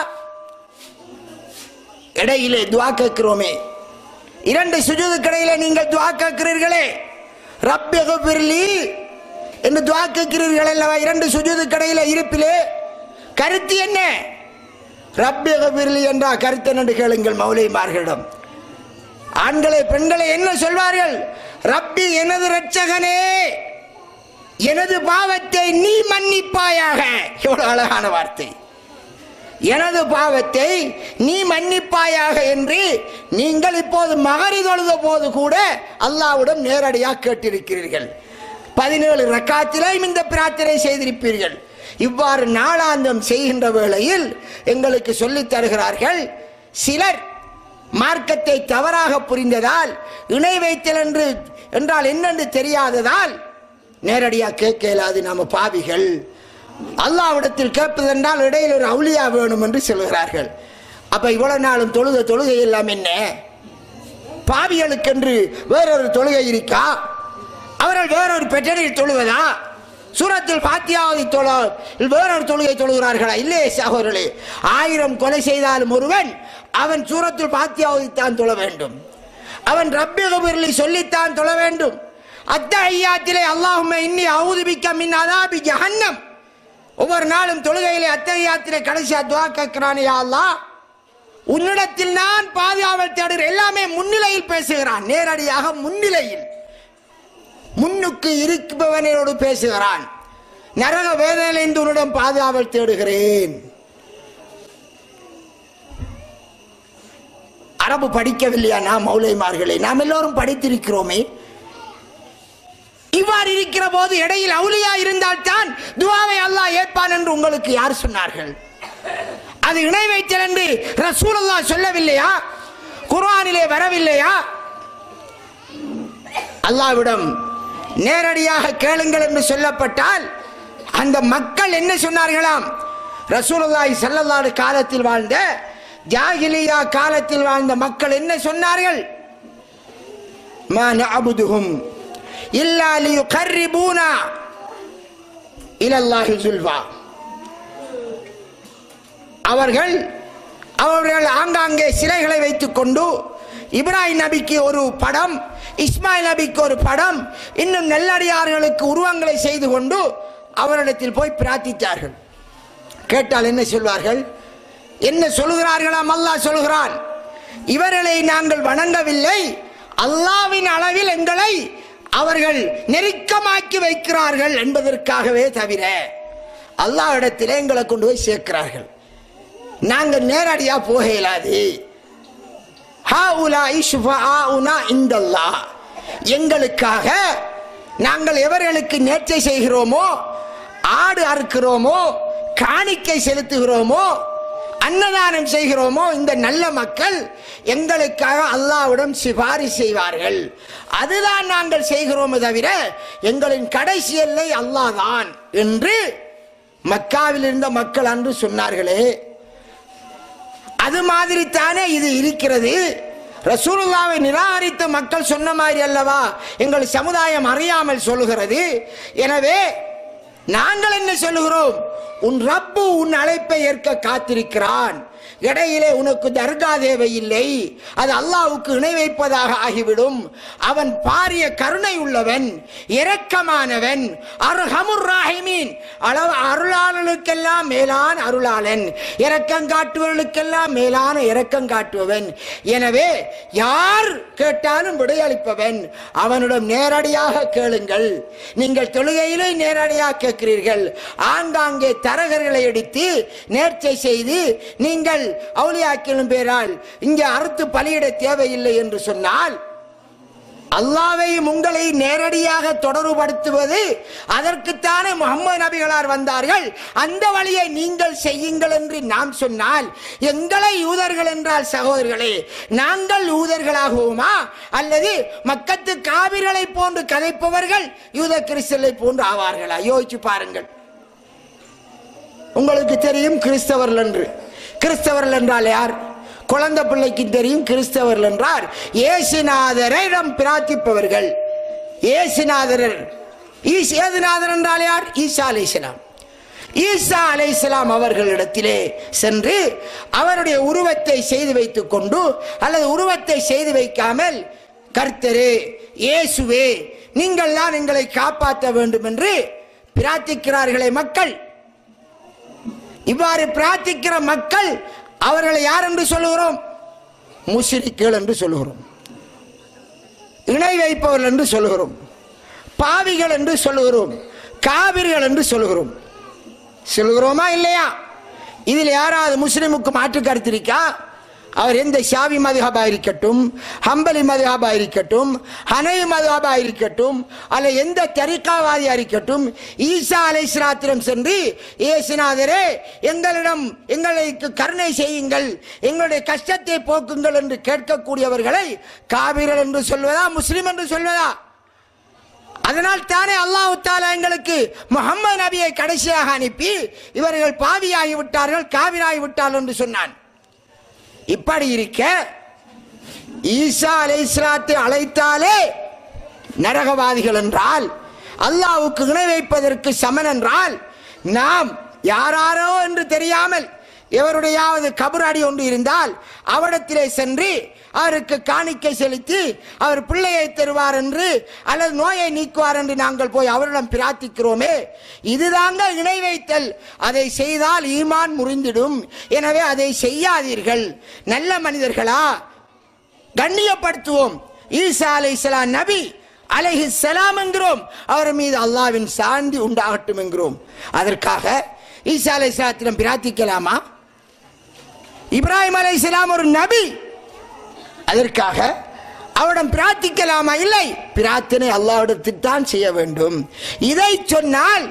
[SPEAKER 3] இடையிலே துஆ கேட்கிறோமே, 2 சுஜூதுக்கு இடையிலே நீங்கள் துஆ கேட்கிறீர்களே, ரப்பிக்ஃபிர்லி என்று துஆ கேட்கிறீர்கள் அல்லவா? 2 சுஜூதுக்கு இடையிலே இருப்பிலே கருத்து என்ன? ரப்பிக்ஃபிர்லி என்ற கருத்து என்று கேளுங்கள் மௌலைமார்களிடம். ஆண்களை பெண்களை என்ன சொல்வார்கள்? ரப்பி எனது இரட்சகனே, எனது பாவத்தை நீ மன்னிப்பாயாக. எவ்வளவு அழகான வார்த்தை. எனது பாவத்தை நீ மன்னிப்பாயாக என்று நீங்கள் இப்போது மகரி தொழுத போது கூட அல்லாஹ்விடம் நேரடியாக கேட்டிருக்கிறீர்கள். 17 ரக்காத்திலும் இந்த பிரார்த்தனை செய்திருப்பீர்கள். இவ்வாறு நாளாந்தம் செய்கின்ற வேளையில் எங்களுக்கு சொல்லித் தருகிறார்கள், சிலர் மார்க்கத்தை தவறாக புரிந்ததால், இணை வைத்தல் என்றால் என்னென்று தெரியாததால் நேரடியாக கேட்க இயலாது, நாம பாவிகள், அல்லாஹ்விடத்தில் கேட்பதென்றால் இடையில் ஒரு அவுலியா வேணும் என்று சொல்கிறார்கள். அப்ப இவ்வளவு நாளும் தொழுகை எல்லாம் என்ன? பாவிகளுக்கென்று வேறொரு தொழுகை இருக்கா? அவர்கள் வேறொரு பெற்றனில் தொழுவதா? சூரத்துல் ஃபாத்திஹாவை வேறொரு தொழுகை தொழுகிறார்களா? இல்லையே சகோதரர்களே. 1000 கொலை செய்தாலும் ஒருவன் அவன் சூரத்துல் ஃபாத்திஹாவை தான் தொழ வேண்டும், அவன் ரப்பிக்ஃபிர்லி சொல்லித்தான் தொழ வேண்டும். அத்தஹியாத்திலே அல்லாஹும்ம இன்னி அஊது பிக்க மின் அஸாபி ஜஹன்னம். ஒவ்வொரு நாளும் தொழுகையிலே அத்தஹியாத்திலே கடைசியா துஆ கேட்கிறான், யா அல்லாஹ் உன்னிடத்தில் நான் பாதுகாவல் தேடுகிறேன். எல்லாமே முன்னிலையில் பேசுகிறான், நேரடியாக முன்னிலையில் முன்னுக்கு இருப்பவனோடு பேசுகிறான். நரக வேதனையிலிருந்து உன்னிடம் பாதுகாவல் தேடுகிறேன். அரபு படிக்கவில்லையா நாம் மௌலைமார்களே? நாம் எல்லோரும் படித்திருக்கிறோமே. இவ்வாறு இருக்கிற போது இடையில் அவுலியா இருந்தால் தான் துஆவை அல்லாஹ் ஏற்பான் என்று உங்களுக்கு யார் சொன்னார்கள்? அது இணை வைத்தல் என்று ரசூலுல்லாஹ் சொல்லவில்லையா? குர்ஆனிலே வரவில்லையா? அல்லாஹ்விடம் நேரடியாக கேளுங்கள் என்று சொல்லப்பட்டால் அந்த மக்கள் என்ன சொன்னார்களாம்? ரசூலுல்லாஹி ஸல்லல்லாஹு அலைஹி காலத்தில் வாழ்ந்த, ஜாஹிலியா காலத்தில் வாழ்ந்த மக்கள் என்ன சொன்னார்கள்? மா நஅபுதுஹும் இல்லா லியுகர்ரிபூனா இலல்லாஹி ஸுல்ஃபா. அவர்கள் ஆங்காங்கே சிலைகளை வைத்துக் கொண்டு இப்ராஹிம் நபிக்கு ஒரு படம், இஸ்மாயில் நபிக்கு ஒரு படம், இன்னும் நல்லடியார்களுக்கு உருவங்களை செய்து கொண்டு அவரிடத்தில் போய் பிரார்த்தித்தார்கள். கேட்டால் என்ன சொல்வார்கள்? என்ன சொல்கிறார்களாம்? அல்லாஹ் சொல்கிறான், இவர்களை நாங்கள் வணங்கவில்லை, அல்லாஹ்வின் அளவில் எங்களை அவர்கள் நெருக்கமாக்கி வைக்கிறார்கள் என்பதற்காகவே தவிர அல்லாஹ் இடத்திலே எங்களை கொண்டு போய் சேர்க்கிறார்கள். நாங்கள் நேரடியா போக இயலாது. எங்களுக்காக நாங்கள் எவர்களுக்கு நேர்ச்சை செய்கிறோமோ, ஆடு அறுக்கிறோமோ, காணிக்கை செலுத்துகிறோமோ, அன்னதானம் செய்கிறோமோ, இந்த நல்ல மக்கள் எங்களுக்காக அல்லாஹ்விடம் சிபாரிசு செய்வார்கள். அதுதான் நாங்கள் செய்கிறோமே தவிர எங்களின் கடைசி எல்லை அல்லாஹ் தான் என்று மக்காவில் இருந்த மக்கள் அன்று சொன்னார்களே. அது மாதிரி தானே இது இருக்கிறது. ரசூலுல்லாஹ்வை நிராகரித்த மக்கள் சொன்ன மாதிரி அல்லவா எங்கள் சமுதாயம் அறியாமல் சொல்லுகிறது. எனவே நாங்கள் என்ன சொல்லுகிறோம்? உன் ரப்பு உன் அழைப்பை ஏற்க காத்திருக்கிறான். இடையிலே உனக்கு தர்கா தேவையில்லை, அது அல்லாஹ்வுக்கு இணை வைப்பதாக ஆகிவிடும். அவன் பாரிய கருணை உள்ளவன், இரக்கமானவன், அர்ஹமுர் ராஹிமீன், அருளாளனுக்கெல்லாம் மேலான அருளாளன், இரக்கம் காட்டுபவர்களுக்கெல்லாம் மேலான இரக்கம் காட்டுபவன். எனவே யார் கேட்டாலும் விடையளிப்பவன். அவனிடம் நேரடியாக கேளுங்கள். நீங்கள் தொழுகையிலே நேரடியாக கேட்கிறீர்கள், ஆங்காங்கே தரகர்களை எடுத்து நேர்ச்சை செய்து நீங்கள் அவுலியாக்களின் பேரால் இங்கே அறுத்து பலியிட தேவையில்லை என்று சொன்னால், அல்லாஹ்வையும் உங்களை நேரடியாக தொடர்புபடுத்துவது, அதற்குத்தானே முஹம்மது நபிகளார் வந்தார்கள். அந்த வழியை நீங்கள் செய்யுங்கள் என்று நாம் சொன்னால், எங்களை யூதர்கள் என்றால் சகோதரர்களே, நாங்கள் யூதர்களாகுவோமா? அல்லது மக்கத்து காவிர்களை போன்று கதைப்பவர்கள் யூத கிறிஸ்தவர்களை போன்று ஆவார்களா? யோசிச்சு பாருங்கள். உங்களுக்கு தெரியும் கிறிஸ்தவர்கள் என்று. கிறிஸ்தவர்கள் என்றால் யார்? குழந்தை பிள்ளைக்கு தெரியும் கிறிஸ்தவர்கள் என்றார் இயேசுநாதரிடம் பிரார்த்திப்பவர்கள். இயேசுநாதர் என்றால் யார்? ஈசா அலைஹிஸ்ஸலாம். ஈசா அலைஹிஸ்ஸலாம் அவர்களிடத்திலே சென்று அவருடைய உருவத்தை செய்து வைத்துக் கொண்டு, அல்லது உருவத்தை செய்து வைக்காமல், கர்த்தரே, இயேசுவே, நீங்கள் தான் எங்களை காப்பாற்ற வேண்டும் என்று பிரார்த்திக்கிறார்களே மக்கள். இவ்வாறு பிரார்த்திக்கிற மக்கள், அவர்களை யார் என்று சொல்லுகிறோம்? முஸ்ரிக்குகள் என்று சொல்லுகிறோம், இணை வைப்பவர்கள் என்று சொல்லுகிறோம், பாவிகள் என்று சொல்லுகிறோம், காவிர்கள் என்று சொல்லுகிறோம். சொல்லுகிறோமா இல்லையா? இதில் யாராவது முஸ்லிமுக்கு மாற்று கருத்து இருக்கா? அவர் எந்த ஷாவி மதுஹபா இருக்கட்டும், ஹம்பலி மதுஹபா இருக்கட்டும், ஹனஃபி மதுஹபா இருக்கட்டும், அல்ல எந்த தரிகாவாதியா இருக்கட்டும், ஈசா அலைஹிஸ்ஸலாத்திடம் சென்று இயேசுநாதரே, எங்களுக்கு கருணை செய்யுங்கள், எங்களுடைய கஷ்டத்தை போக்குங்கள் என்று கேட்கக்கூடியவர்களை காபிர்கள் என்று சொல்வதா, முஸ்லிம் என்று சொல்வதா? அதனால் தானே அல்லாஹ் தஆலா எங்களுக்கு முஹம்மது நபியை கடைசியாக அனுப்பி இவர்கள் பாவியாகி விட்டார்கள், காபிராகி விட்டார்கள் என்று சொன்னான். இப்படி இருக்க ஈசா அலைஹிஸ்ஸலாத்தை அழைத்தாலே நரகவாதிகள் என்றால், அல்லாஹ்வுக்கு இணை வைப்பதற்கு சமன் என்றால், நாம் யாராரோ என்று தெரியாமல் எவருடையாவது கபராடி ஒன்று இருந்தால் அவரிடத்திலே சென்று அவருக்கு காணிக்கை செலுத்தி அவர் பிள்ளையை தருவார் என்று, அல்லது நோயை நீக்குவார் என்று நாங்கள் போய் அவரிடம் பிரார்த்திக்கிறோமே, இதுதாங்க இணை வைத்தல். அதை செய்தால் ஈமான் முறிந்திடும். எனவே அதை செய்யாதீர்கள். நல்ல மனிதர்களா கண்ணியப்படுத்துவோம். ஈசா அலைஹிஸ்ஸலாம் நபி அலைஹிஸ்ஸலாம் என்கிறோம், அவர் மீது அல்லாஹ்வின் சாந்தி உண்டாகட்டும் என்கிறோம். அதற்காக ஈசா அலைஹிஸ்ஸலாத்திடம் பிரார்த்திக்கலாமா? இப்ராஹிம் அலைஹிஸ்ஸலாம் ஒரு நபி, அதற்காக அவரிடம் பிரார்த்திக்கலாமா? இல்லை, பிரார்த்தனை அல்லாஹ்விடத்தில் தான் செய்ய வேண்டும். இதை சொன்னால்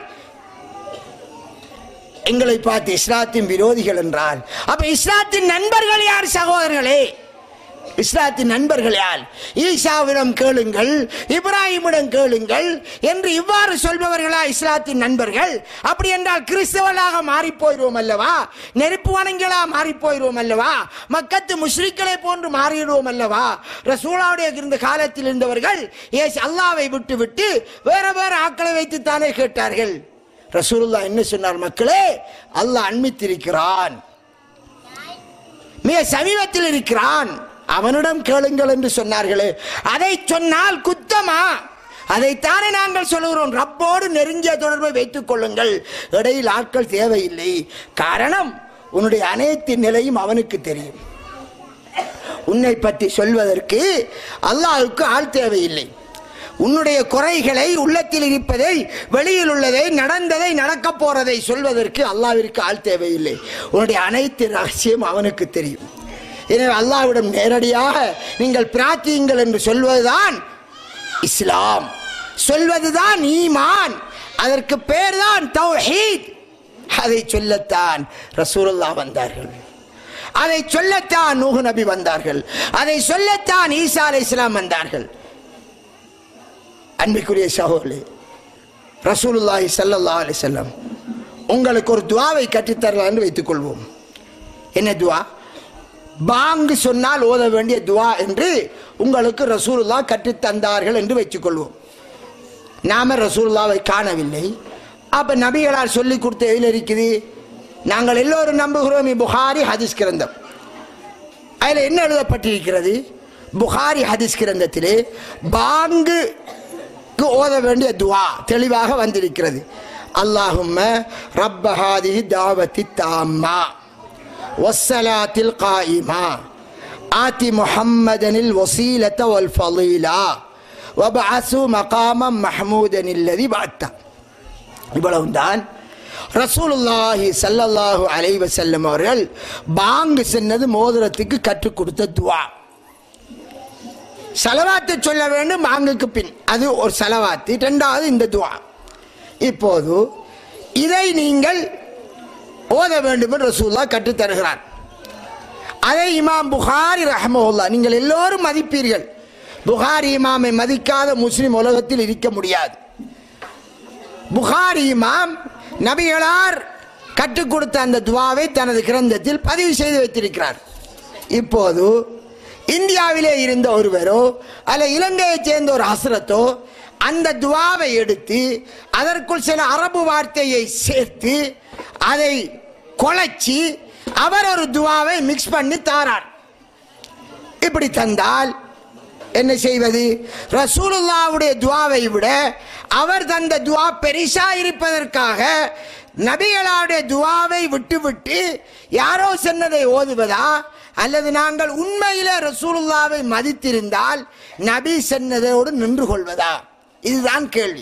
[SPEAKER 3] எங்களை பார்த்து இஸ்லாத்தின் விரோதிகள் என்றால், அப்ப இஸ்லாத்தின் நண்பர்கள் யார் சகோதரர்களே? இஸ்லாத்தின் நண்பர்கள் யார்? ஈசாவிடம் கேளுங்கள், இப்ராஹிமிடம் கேளுங்கள் என்று இவ்வாறு சொல்பவர்களா இஸ்லாத்தின் நண்பர்கள்? அப்படி என்றால் கிறிஸ்தவர்களாக மாறி போயிடுவோம் அல்லவா? நெருப்பு வணங்கலா மாறி போயிடுவோம் அல்லவா? மக்கத்து முஸ்லிக்களை போன்று மாறிடுவோம் அல்லவா? ரசூலுல்லாஹ்வுடைய இருந்த காலத்தில் இருந்தவர்கள் அல்லாஹ்வை விட்டு விட்டு வேற வேற ஆட்களை வைத்து தானே கேட்டார்கள். ரசூலுல்லாஹ் என்ன சொன்னார்? மக்களே, அல்லாஹ் அண்மித்திருக்கிறான், மிக சமீபத்தில் இருக்கிறான், அவனிடம் கேளுங்கள் என்று சொன்னார்களே. அதை சொன்னால் குத்தமா? அதைத்தானே நாங்கள் சொல்லுகிறோம். ரப்போடு நெருங்கிய தொடர்பை வைத்துக் கொள்ளுங்கள், இடையில் ஆட்கள் தேவையில்லை. காரணம், உன்னுடைய அனைத்து நிலையும் அவனுக்கு தெரியும். உன்னை பற்றி சொல்வதற்கு அல்லாஹ்வுக்கு ஆள் தேவையில்லை. உன்னுடைய குறைகளை, உள்ளத்தில் இருப்பதை, வெளியில் உள்ளதை, நடந்ததை, நடக்க போறதை சொல்வதற்கு அல்லாஹ்விற்கு ஆள் தேவையில்லை. உன்னுடைய அனைத்து ரகசியம் அவனுக்கு தெரியும். எனவே அல்லாஹ்விடம் நேரடியாக நீங்கள் பிரார்த்தியுங்கள் என்று சொல்வதுதான் இஸ்லாம், சொல்வதுதான் ஈமான். அதற்கு பேர் தான் தௌஹீத். அதை சொல்லத்தான் ரசூலுல்லாஹ் வந்தார்கள், அதை சொல்லத்தான் நூஹ் நபி வந்தார்கள், அதை சொல்லத்தான் ஈசா அலைஹிஸ்ஸலாம் வந்தார்கள். அன்பிற்குரிய சகோதரர்களே, ரசூலுல்லாஹி ஸல்லல்லாஹு அலைஹி வஸல்லம் உங்களுக்கு ஒரு துஆவை கற்றுத்தரலாம் என்று வைத்துக் கொள்வோம். என்ன துஆ? பாங்கு சொன்னால் ஓத வேண்டிய துஆ என்று உங்களுக்கு ரசூலுல்லாஹ் கற்றுத் தந்தார்கள் என்று வைத்துக் கொள்வோம். நாம ரசூலுல்லாஹ்வை காணவில்லை. அப்ப நபிகளார் சொல்லி கொடுத்த எதில் இருக்குது? நாங்கள் எல்லோரும் நம்புகிறோம் புகாரி ஹதீஸ் கிரந்தம். அதில் என்ன எழுதப்பட்டிருக்கிறது? புகாரி ஹதீஸ் கிரந்தத்திலே பாங்குக்கு ஓத வேண்டிய துவா தெளிவாக வந்திருக்கிறது. அல்லாஹும்ம ரப்ப ஹாதிஹி தாவத்தி தாம்மா வஸ்ஸலாத்தில் காயிமா ஆதி முஹம்மதனில் வஸீலத வல் ஃபலீலா வபஅஸு மகாமம் மஹ்மூதனில் லதி பஅத்த. இவ்வளவுதான் ரசூலுல்லாஹி ஸல்லல்லாஹு அலைஹி வஸல்லம் அவர்கள் பாங்கு சொன்னது மோதிரத்துக்கு கற்றுக் கொடுத்த துவா. சலவாத்து சொல்ல வேண்டும் பாங்குக்கு பின், அது ஒரு சலவாத்து. இரண்டாவது இந்த துவா. இப்போது இதை நீங்கள் ஓத வேண்டும் என்று ரசூலுல்லாஹ் கற்றுத் தருகிறார். அதை இமாம் புகாரி ரஹ்மத்துல்லாஹ், நீங்கள் எல்லோரும் மதிப்பீர்கள். புகாரி இமாமை மதிக்காத முஸ்லிம் உலகத்தில் இருக்க முடியாது. புகாரி இமாம் நபிகளார் கற்றுக் கொடுத்த அந்த துவாவை தனது கிரந்தத்தில் பதிவு செய்து வைத்திருக்கிறார். இப்போது இந்தியாவிலே இருந்த ஒருவரோ அல்ல இலங்கையைச் சேர்ந்த ஒரு ஹஸ்ரத்தோ அந்த துவாவை எடுத்து அதற்குள் சில அரபு வார்த்தையை சேர்த்து அதை குழைச்சி அவர் ஒரு துவாவை மிக்ஸ் பண்ணி தாரார். இப்படி தந்தால் என்ன செய்வது? ரசூலுல்லாஹ்வுடைய துவாவை விட அவர் தந்த துவா பெரிசா இருப்பதற்காக நபிகளாருடைய துவாவை விட்டுவிட்டு யாரோ சொன்னதை ஓதுவதா, அல்லது நாங்கள் உண்மையிலே ரசூலுல்லாஹ்வை மதித்திருந்தால் நபி சொன்னதோடு நின்று கொள்வதா? இதுதான் கேள்வி.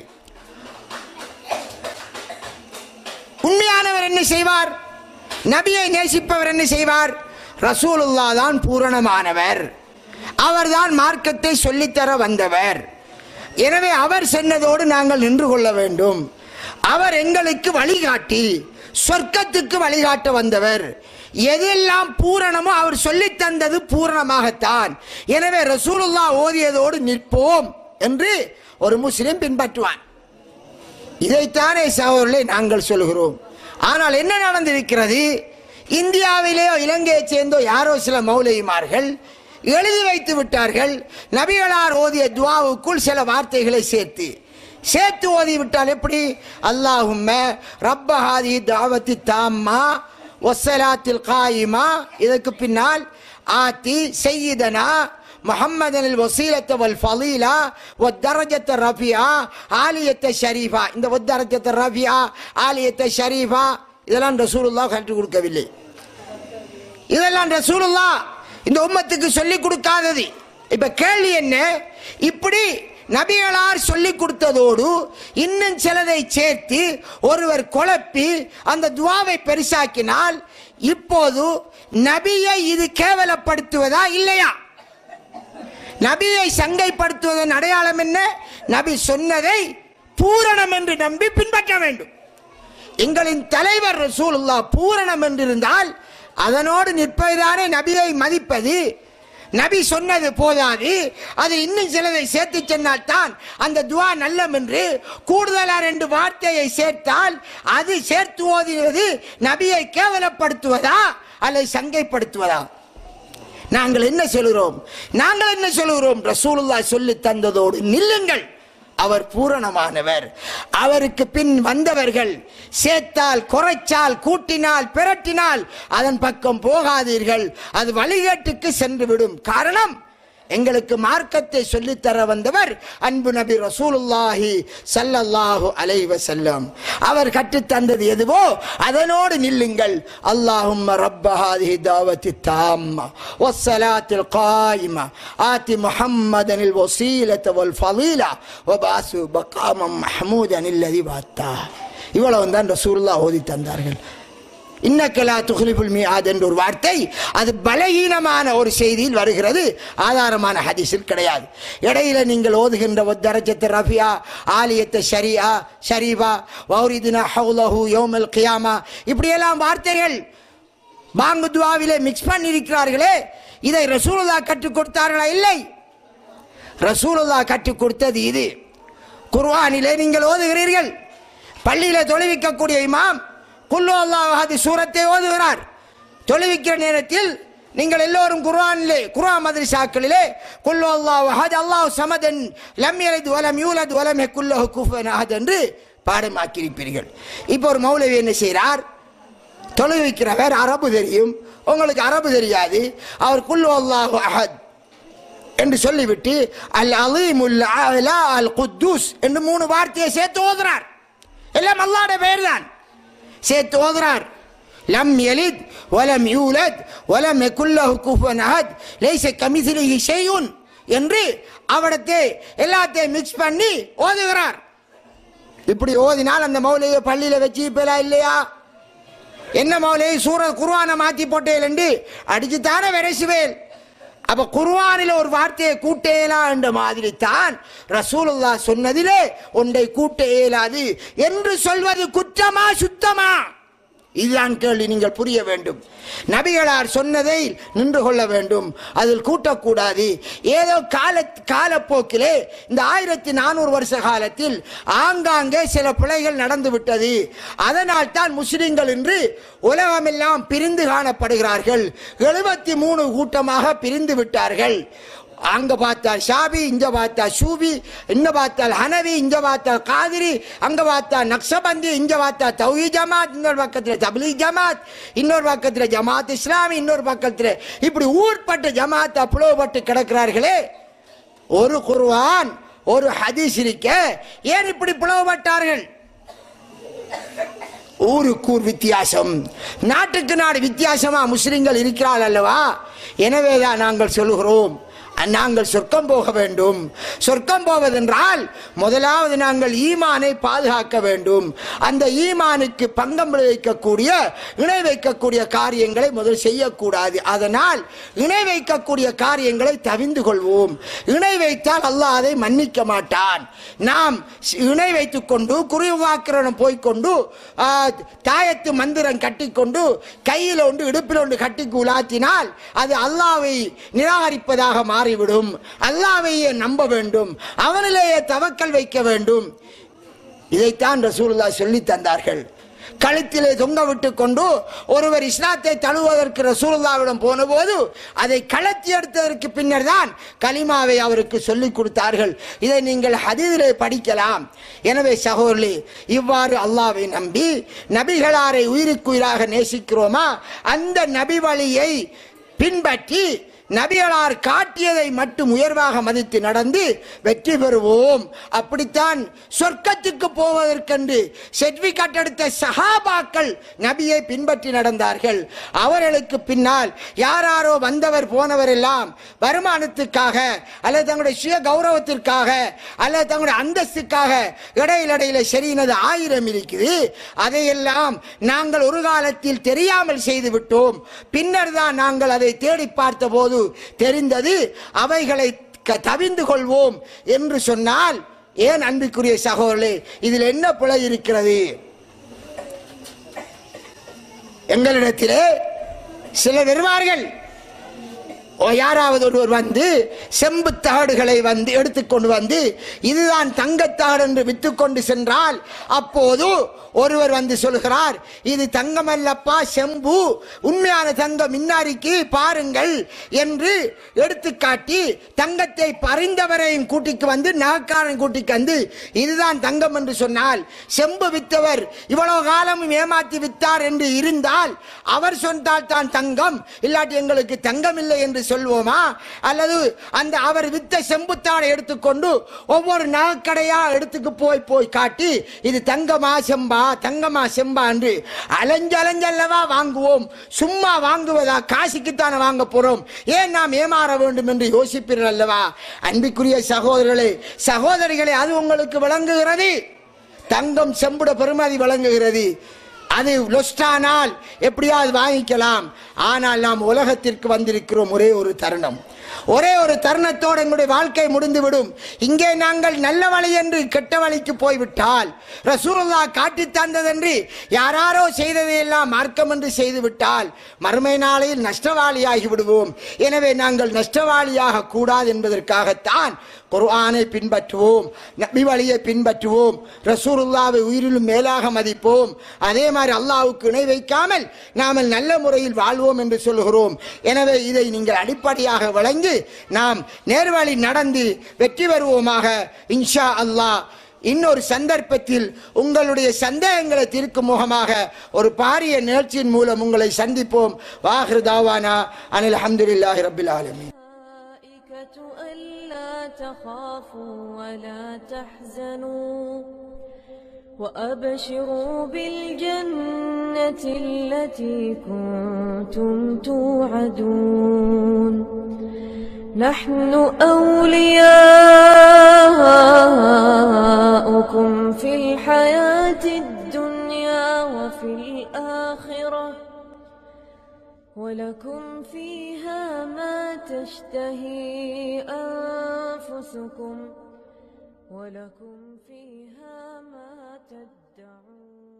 [SPEAKER 3] உண்மையானவர் என்ன செய்வார்? நபியை நேசிப்பவர் என்ன செய்வார்? ரசூலுல்லாஹ் தான் பூரணமானவர், அவர்தான் மார்க்கத்தை சொல்லித்தர வந்தவர், எனவே அவர் சொன்னதோடு நாங்கள் நின்று கொள்ள வேண்டும். அவர் எங்களுக்கு வழிகாட்டி சொர்க்கத்துக்கு வழிகாட்ட வந்தவர், எதெல்லாம் பூரணமோ அவர் சொல்லித் தந்தது பூரணமாகத்தான், எனவே ரசூலுல்லாஹ் ஓதியதோடு நிற்போம் என்று ஒரு முஸ்லிம் பின்பற்றுவான். இதைத்தானே சகோதரர்களே நாங்கள் சொல்கிறோம். ஆனால் என்ன நடந்திருக்கிறது? இந்தியாவிலேயோ இலங்கையை சேர்ந்தோ யாரோ சில மௌலவிமார்கள் எழுதி வைத்து விட்டார்கள். நபிகளார் ஓதிய துவாவுக்குள் சில வார்த்தைகளை சேர்த்து ஓதிவிட்டால் எப்படி? அல்லாஹும்ம ரப்ப ஹாதிஹி தாவத்தி தாம்மா வஸ்ஸலாத்தில் காயிமா, இதற்கு பின்னால் ஆத்தி சய்யிதனா முஹம்மதனில் வஸீலத வல் ஃபலீலா வத்தரஜத ரஃபியா ஆலியத ஷரீஃபா. இந்த வத்தரஜத ரஃபியா ஆலியத ஷரீஃபா இதெல்லாம் ரசூலுல்லாஹ் கற்றுக் கொடுக்கவில்லை. இதெல்லாம் ரசூலுல்லாஹ் இந்த உம்மத்துக்கு சொல்லிக் கொடுக்காதது. இப்ப கேள்வி என்ன? இப்படி நபிகளார் சொல்லிக் கொடுத்ததோடு இன்னும் சிலதை சேர்த்து ஒருவர் குழப்பி அந்த துவாவை பெருசாக்கினால் இப்போது நபியை இது கேவலப்படுத்துவதா இல்லையா? நபியை சங்கைப்படுத்துவதன் அடையாளம் என்ன? நபி சொன்னதை பூரணம் என்று நம்பி பின்பற்ற வேண்டும். எங்களின் தலைவர் ரசூலுல்லாஹ் பூரணம் என்றிருந்தால் அதனோடு நிற்பதுதானே நபியை மதிப்பது. நபி சொன்னது போதாது, அது இன்னும் சிலதை சேர்த்து சொன்னால் தான் அந்த துவா நல்லம் என்று கூடுதலா 2 வார்த்தையை சேர்த்தால் அது சேர்த்து ஓதுவது நபியை கேவலப்படுத்துவதா அல்லது சங்கைப்படுத்துவதா? நாங்கள் என்ன சொல்கிறோம்? ரசூலுல்லாஹ் சொல்லி தந்ததோடு நில்லுங்கள், அவர் பூரணமானவர். அவருக்கு பின் வந்தவர்கள் சேர்த்தால் குறைச்சால் கூட்டினால் பிரட்டினால் அதன் பக்கம் போகாதீர்கள், அது வழிகேட்டுக்கு சென்றுவிடும். காரணம், எங்களுக்கு மார்க்கத்தை சொல்லித்தர வந்தவர் அன்பு நபி ரசூலுல்லாஹி ஸல்லல்லாஹு அலைஹி வஸல்லம். அவர் கற்றுத் தந்தது எதுவோ அதனோடு நில்லுங்கள். அல்லாஹும்ம ரப்ப ஹாதிஹி தாவத்தி தாம்மா வஸ்ஸலாத்தில் காயிமா ஆதி முஹம்மதனில் வஸீலத வல் ஃபலீலா வபஅஸு மகாமம் மஹ்மூதனில் லதி பஅத்தா. இவ்வளவு தான் ரசூலுல்லாஹ் ஓதி தந்தார்கள். இன்னக்கலா துஹ்லிஃபுல் மிஆத் என்ற ஒரு வார்த்தை அது பலகீனமான ஒரு செய்தியில் வருகிறது, ஆதாரமான ஹதீஸில் கிடையாது. இடையில நீங்கள் ஓதுகின்ற வத்தரஜத்த ரஃபியா ஆலியத்த ஷரியா ஷரீஃபா வௌரிதுனா ஹவுலஹு யௌமல் கியாமா இப்படியெல்லாம் வார்த்தைகள் பாங்கு துஆவிலே மிக்ஸ் பண்ணி இருக்கிறார்களே, இதை ரசூலுல்லாஹ் கற்றுக் கொடுத்தார்களா? இல்லை. ரசூலுல்லாஹ் கற்றுக் கொடுத்தது இது. குர்ஆனிலே நீங்கள் ஓதுகிறீர்கள், பள்ளியிலே தொழுவிக்கக்கூடிய இமாம் குல்லு அல்லாஹ் அஹத் சூரத்தை ஓதுகிறார். தொழுவிக்கிற நேரத்தில் நீங்கள் எல்லோரும் குர்ஆன் மதரசாக்களிலே குல்லு அல்லாஹ் அஹத் அல்லாஹு ஸமதன் லம் யலித் வலம் யூலத் வலம் யகுல் லஹு குஃபுவன் அஹத் என்று பாடமாக்கி இருப்பீர்கள். இப்போ ஒரு மௌலவி என்ன செய்கிறார்? தொழுவிக்கிறவர் அரபு தெரியும், உங்களுக்கு அரபு தெரியாது. அவர் குல் அல்லாஹு அஹத் என்று சொல்லிவிட்டு அல் அலீமுல் அலா அல் குத்தூஸ் என்று 3 வார்த்தையை சேர்த்து ஓதுறார். எல்லாம் அல்லாஹ்வுடைய பெயர் தான் சேர்த்து ஓதுறார். லம் யலித் வலம் யூலத் வலம் யகுல் லஹு குஃபுவன் அஹத் லைஸ கமிஸ்லிஹி ஷைஉன் என்று அவடத்தை எல்லாத்தையும் மிக்ஸ் பண்ணி ஓதுகிறார். இப்படி ஓதினால் அந்த மௌலையை பள்ளியில வச்சு இப்பலாம் இல்லையா? என்ன மௌலை சூரத் குர்ஆனை மாத்தி போட்டேன் என்று அடிச்சுத்தானே வெரசுவேல். அப்ப குர்ஆனில் ஒரு வார்த்தையை கூட்ட இயலா என்ற மாதிரி தான் ரசூலுல்லாஹ் சொன்னதிலே ஒன்றை கூட்ட இயலாது என்று சொல்வது குற்றமா சுத்தமா? இதுதான் கேள்வி. நீங்கள் புரிய வேண்டும். நபிகளார் சொன்னதை நின்று கொள்ள வேண்டும், அதில் கூட்டக்கூடாது. ஏதோ காலப்போக்கிலே இந்த 1400 வருஷ காலத்தில் ஆங்காங்கே சில பிழைகள் நடந்து விட்டது. அதனால் தான் முஸ்லிம்கள் இன்று உலகமெல்லாம் பிரிந்து காணப்படுகிறார்கள். 73 கூட்டமாக பிரிந்து விட்டார்கள். அங்க பார்த்தால் ஷாபி, இங்க பார்த்தால் சூபி, இங்க பார்த்தால் ஹனவி, இங்க பார்த்தால் காதிரி, அங்க பார்த்தால் நக்ஷபந்தி, இங்க பார்த்தால் தௌஹீத் ஜமாத், இன்னொரு பக்கத்தில் தப்லீக் ஜமாத், இன்னொரு பக்கத்தில் ஜமாத் இஸ்லாமி, இன்னொரு பக்கத்தில் இப்படி ஊர்பட்ட ஜமாத் புலவப்பட்டு கிடக்கிறார்களே. ஒரு குர்ஆன் ஒரு ஹதீஸ் இருக்க ஏன் இப்படி புலவப்பட்டார்கள்? ஊருக்கு ஊர் வித்தியாசம், நாட்டுக்கு நாடு வித்தியாசமா முஸ்லிம்கள் இருக்கிறார்கள் அல்லவா? எனவேதான் நாங்கள் சொல்லுகிறோம், நாங்கள் சொர்க்கம் போக வேண்டும். சொர்க்கம் போவதென்றால் முதலாவது நாங்கள் ஈமானை பாதுகாக்க வேண்டும். அந்த ஈமானுக்கு பங்கம் விளைவிக்கக்கூடிய இணை வைக்கக்கூடிய காரியங்களை முதல் செய்யக்கூடாது. அதனால் இணை வைக்கக்கூடிய காரியங்களை தவிந்து கொள்வோம். இணை வைத்தால் அல்லாஹ் அதை மன்னிக்க மாட்டான். நாம் இணை வைத்துக் கொண்டு குறிவாக்கிரணம் போய்கொண்டு தாயத்து மந்திரம் கட்டிக்கொண்டு கையில் ஒன்று இடுப்பில் ஒன்று கட்டி உலாத்தினால் அது அல்லாஹ்வை நிராகரிப்பதாக மாறிவிடும். அல்லாஹ்வையே நம்ப வேண்டும், அவனிலேயே தவக்கல் வைக்க வேண்டும். இதைத்தான் ரசூலுல்லாஹ் சொல்லி தந்தார்கள். கழுத்திலே தொங்க விட்டு கொண்டு ஒருவர் இஸ்லாத்தை தழுவதற்கு ரசூலுல்லாஹ்விடம் போன போது அதை கலத்தி எடுத்ததற்கு பின்னர் தான் கலிமாவை அவருக்கு சொல்லிக் கொடுத்தார்கள். இதை நீங்கள் ஹதீஸிலே படிக்கலாம். எனவே சகோதரர்களே, இவ்வாறு அல்லாஹ்வை நம்பி நபிகளாரை உயிருக்குயிராக நேசிக்கிறோமா? அந்த நபி வழியை பின்பற்றி நபிகளார் காட்டியதை மட்டும் உயர்வாக மதித்து நடந்து வெற்றி பெறுவோம். அப்படித்தான் சொர்க்கத்துக்கு போவதற்கென்று சர்டிபிகேட் எடுத்த சஹாபாக்கள் நபியை பின்பற்றி நடந்தார்கள். அவர்களுக்கு பின்னால் யாராரோ வந்தவர் போனவர் எல்லாம் வருமானத்துக்காக அல்லது தங்களுடைய சுய கௌரவத்திற்காக அல்லது தங்களுடைய அந்தஸ்துக்காக இடையில சரியினது 1000 இருக்குது. அதையெல்லாம் நாங்கள் ஒரு காலத்தில் தெரியாமல் செய்து விட்டோம். பின்னர் தான் நாங்கள் அதை தேடி பார்த்த போது தெரிந்தது. அவைகளை தவிந்து கொள்வோம் என்று சொன்னால், ஏன் அன்புக்குரிய சகோதரர்களே, இதில் என்ன பிழை இருக்கிறது? எங்களிடத்திலே சிலர் வருவார்கள். யாராவது ஒருவர் வந்து செம்பு தகடுகளை வந்து எடுத்துக்கொண்டு வந்து இதுதான் தங்கத்தாடு என்று வித்துக்கொண்டு சென்றால் அப்போது ஒருவர் வந்து சொல்கிறார், இது தங்கம் அல்லப்பா, செம்பு, உண்மையான தங்கம் இன்னாரிக்கு பாருங்கள் என்று எடுத்துக்காட்டி தங்கத்தை பறிந்தவரையும் கூட்டிக்கு வந்து நகைக்காரன் கூட்டிக்கு வந்து இதுதான் தங்கம் என்று சொன்னால், செம்பு வித்தவர் இவ்வளவு காலமும் ஏமாற்றி வித்தார் என்று இருந்தால் அவர் சொன்னால் தான் தங்கம், இல்லாட்டி எங்களுக்கு தங்கம் இல்லை என்று சொல்வோமா? அல்லது அந்த அவர் வித்த செம்புத்தாடை எடுத்துக்கொண்டு ஒவ்வொரு நகைக்கடையா எடுத்துக்கு போய் காட்டி இது தங்கமா செம்பா, தங்கமா செம்பா என்று அலைஞ்சல்லவா வாங்குவோம். சும்மா வாங்குவதா? காசுக்குத்தானே வாங்க போறோம். ஏன் நாம் ஏமாற வேண்டும் என்று யோசிப்பீர்கள் அல்லவா? அன்பிற்குரிய சகோதரர்களே, சகோதரிகளே, அது உங்களுக்கு விளங்குகிறது. தங்கம் செம்புட பெருமதி விளங்குகிறது. அது லொஸ்டானால் எப்படியாவது வாங்கிக்கலாம். ஆனால் நாம் உலகத்திற்கு வந்திருக்கிறோம் ஒரே ஒரு தருணம். ஒரே ஒரு தருணத்தோடு எங்களுடைய வாழ்க்கை முடிந்துவிடும். இங்கே நாங்கள் நல்ல வழி என்று கெட்ட வழிக்கு போய்விட்டால், ரசூலுல்லாஹ் காட்டி தந்ததென்று யாராரோ செய்ததையெல்லாம் மார்க்கம் என்று செய்துவிட்டால் மறுமை நாளையில் நஷ்டவாளியாகி விடுவோம். எனவே நாங்கள் நஷ்டவாளியாக கூடாது என்பதற்காகத்தான் குர்ஆனை பின்பற்றுவோம், நபி வழியை பின்பற்றுவோம், ரசூலுல்லாஹ்வை உயிரிலும் மேலாக மதிப்போம். அதே மாதிரி அல்லாஹ்வுக்கு இணை வைக்காமல் நாம் நல்ல முறையில் வாழ்வோம் என்று சொல்கிறோம். எனவே இதை நீங்கள் அடிப்படையாக வழங்கி நாம் நேர்வழி நடந்து வெற்றி பெறுவோமாக. இன்ஷா அல்லாஹ் இன்னொரு சந்தர்ப்பத்தில் உங்களுடைய சந்தேகங்களை தீர்க்கும் முகமாக ஒரு பாரிய நிகழ்ச்சியின் மூலம் உங்களை சந்திப்போம். வாஹிரு தாவானா அனில் அல்ஹம்துலில்லாஹி ரப்பில் ஆலமீன்.
[SPEAKER 2] ألا تخافوا ولا تحزنوا وأبشروا بالجنة التي كنتم توعدون نحن أولياؤكم في الحياة الدنيا وفي الآخرة ولكم فيها ما تشتهي أنفسكم ولكم فيها ما تدعون.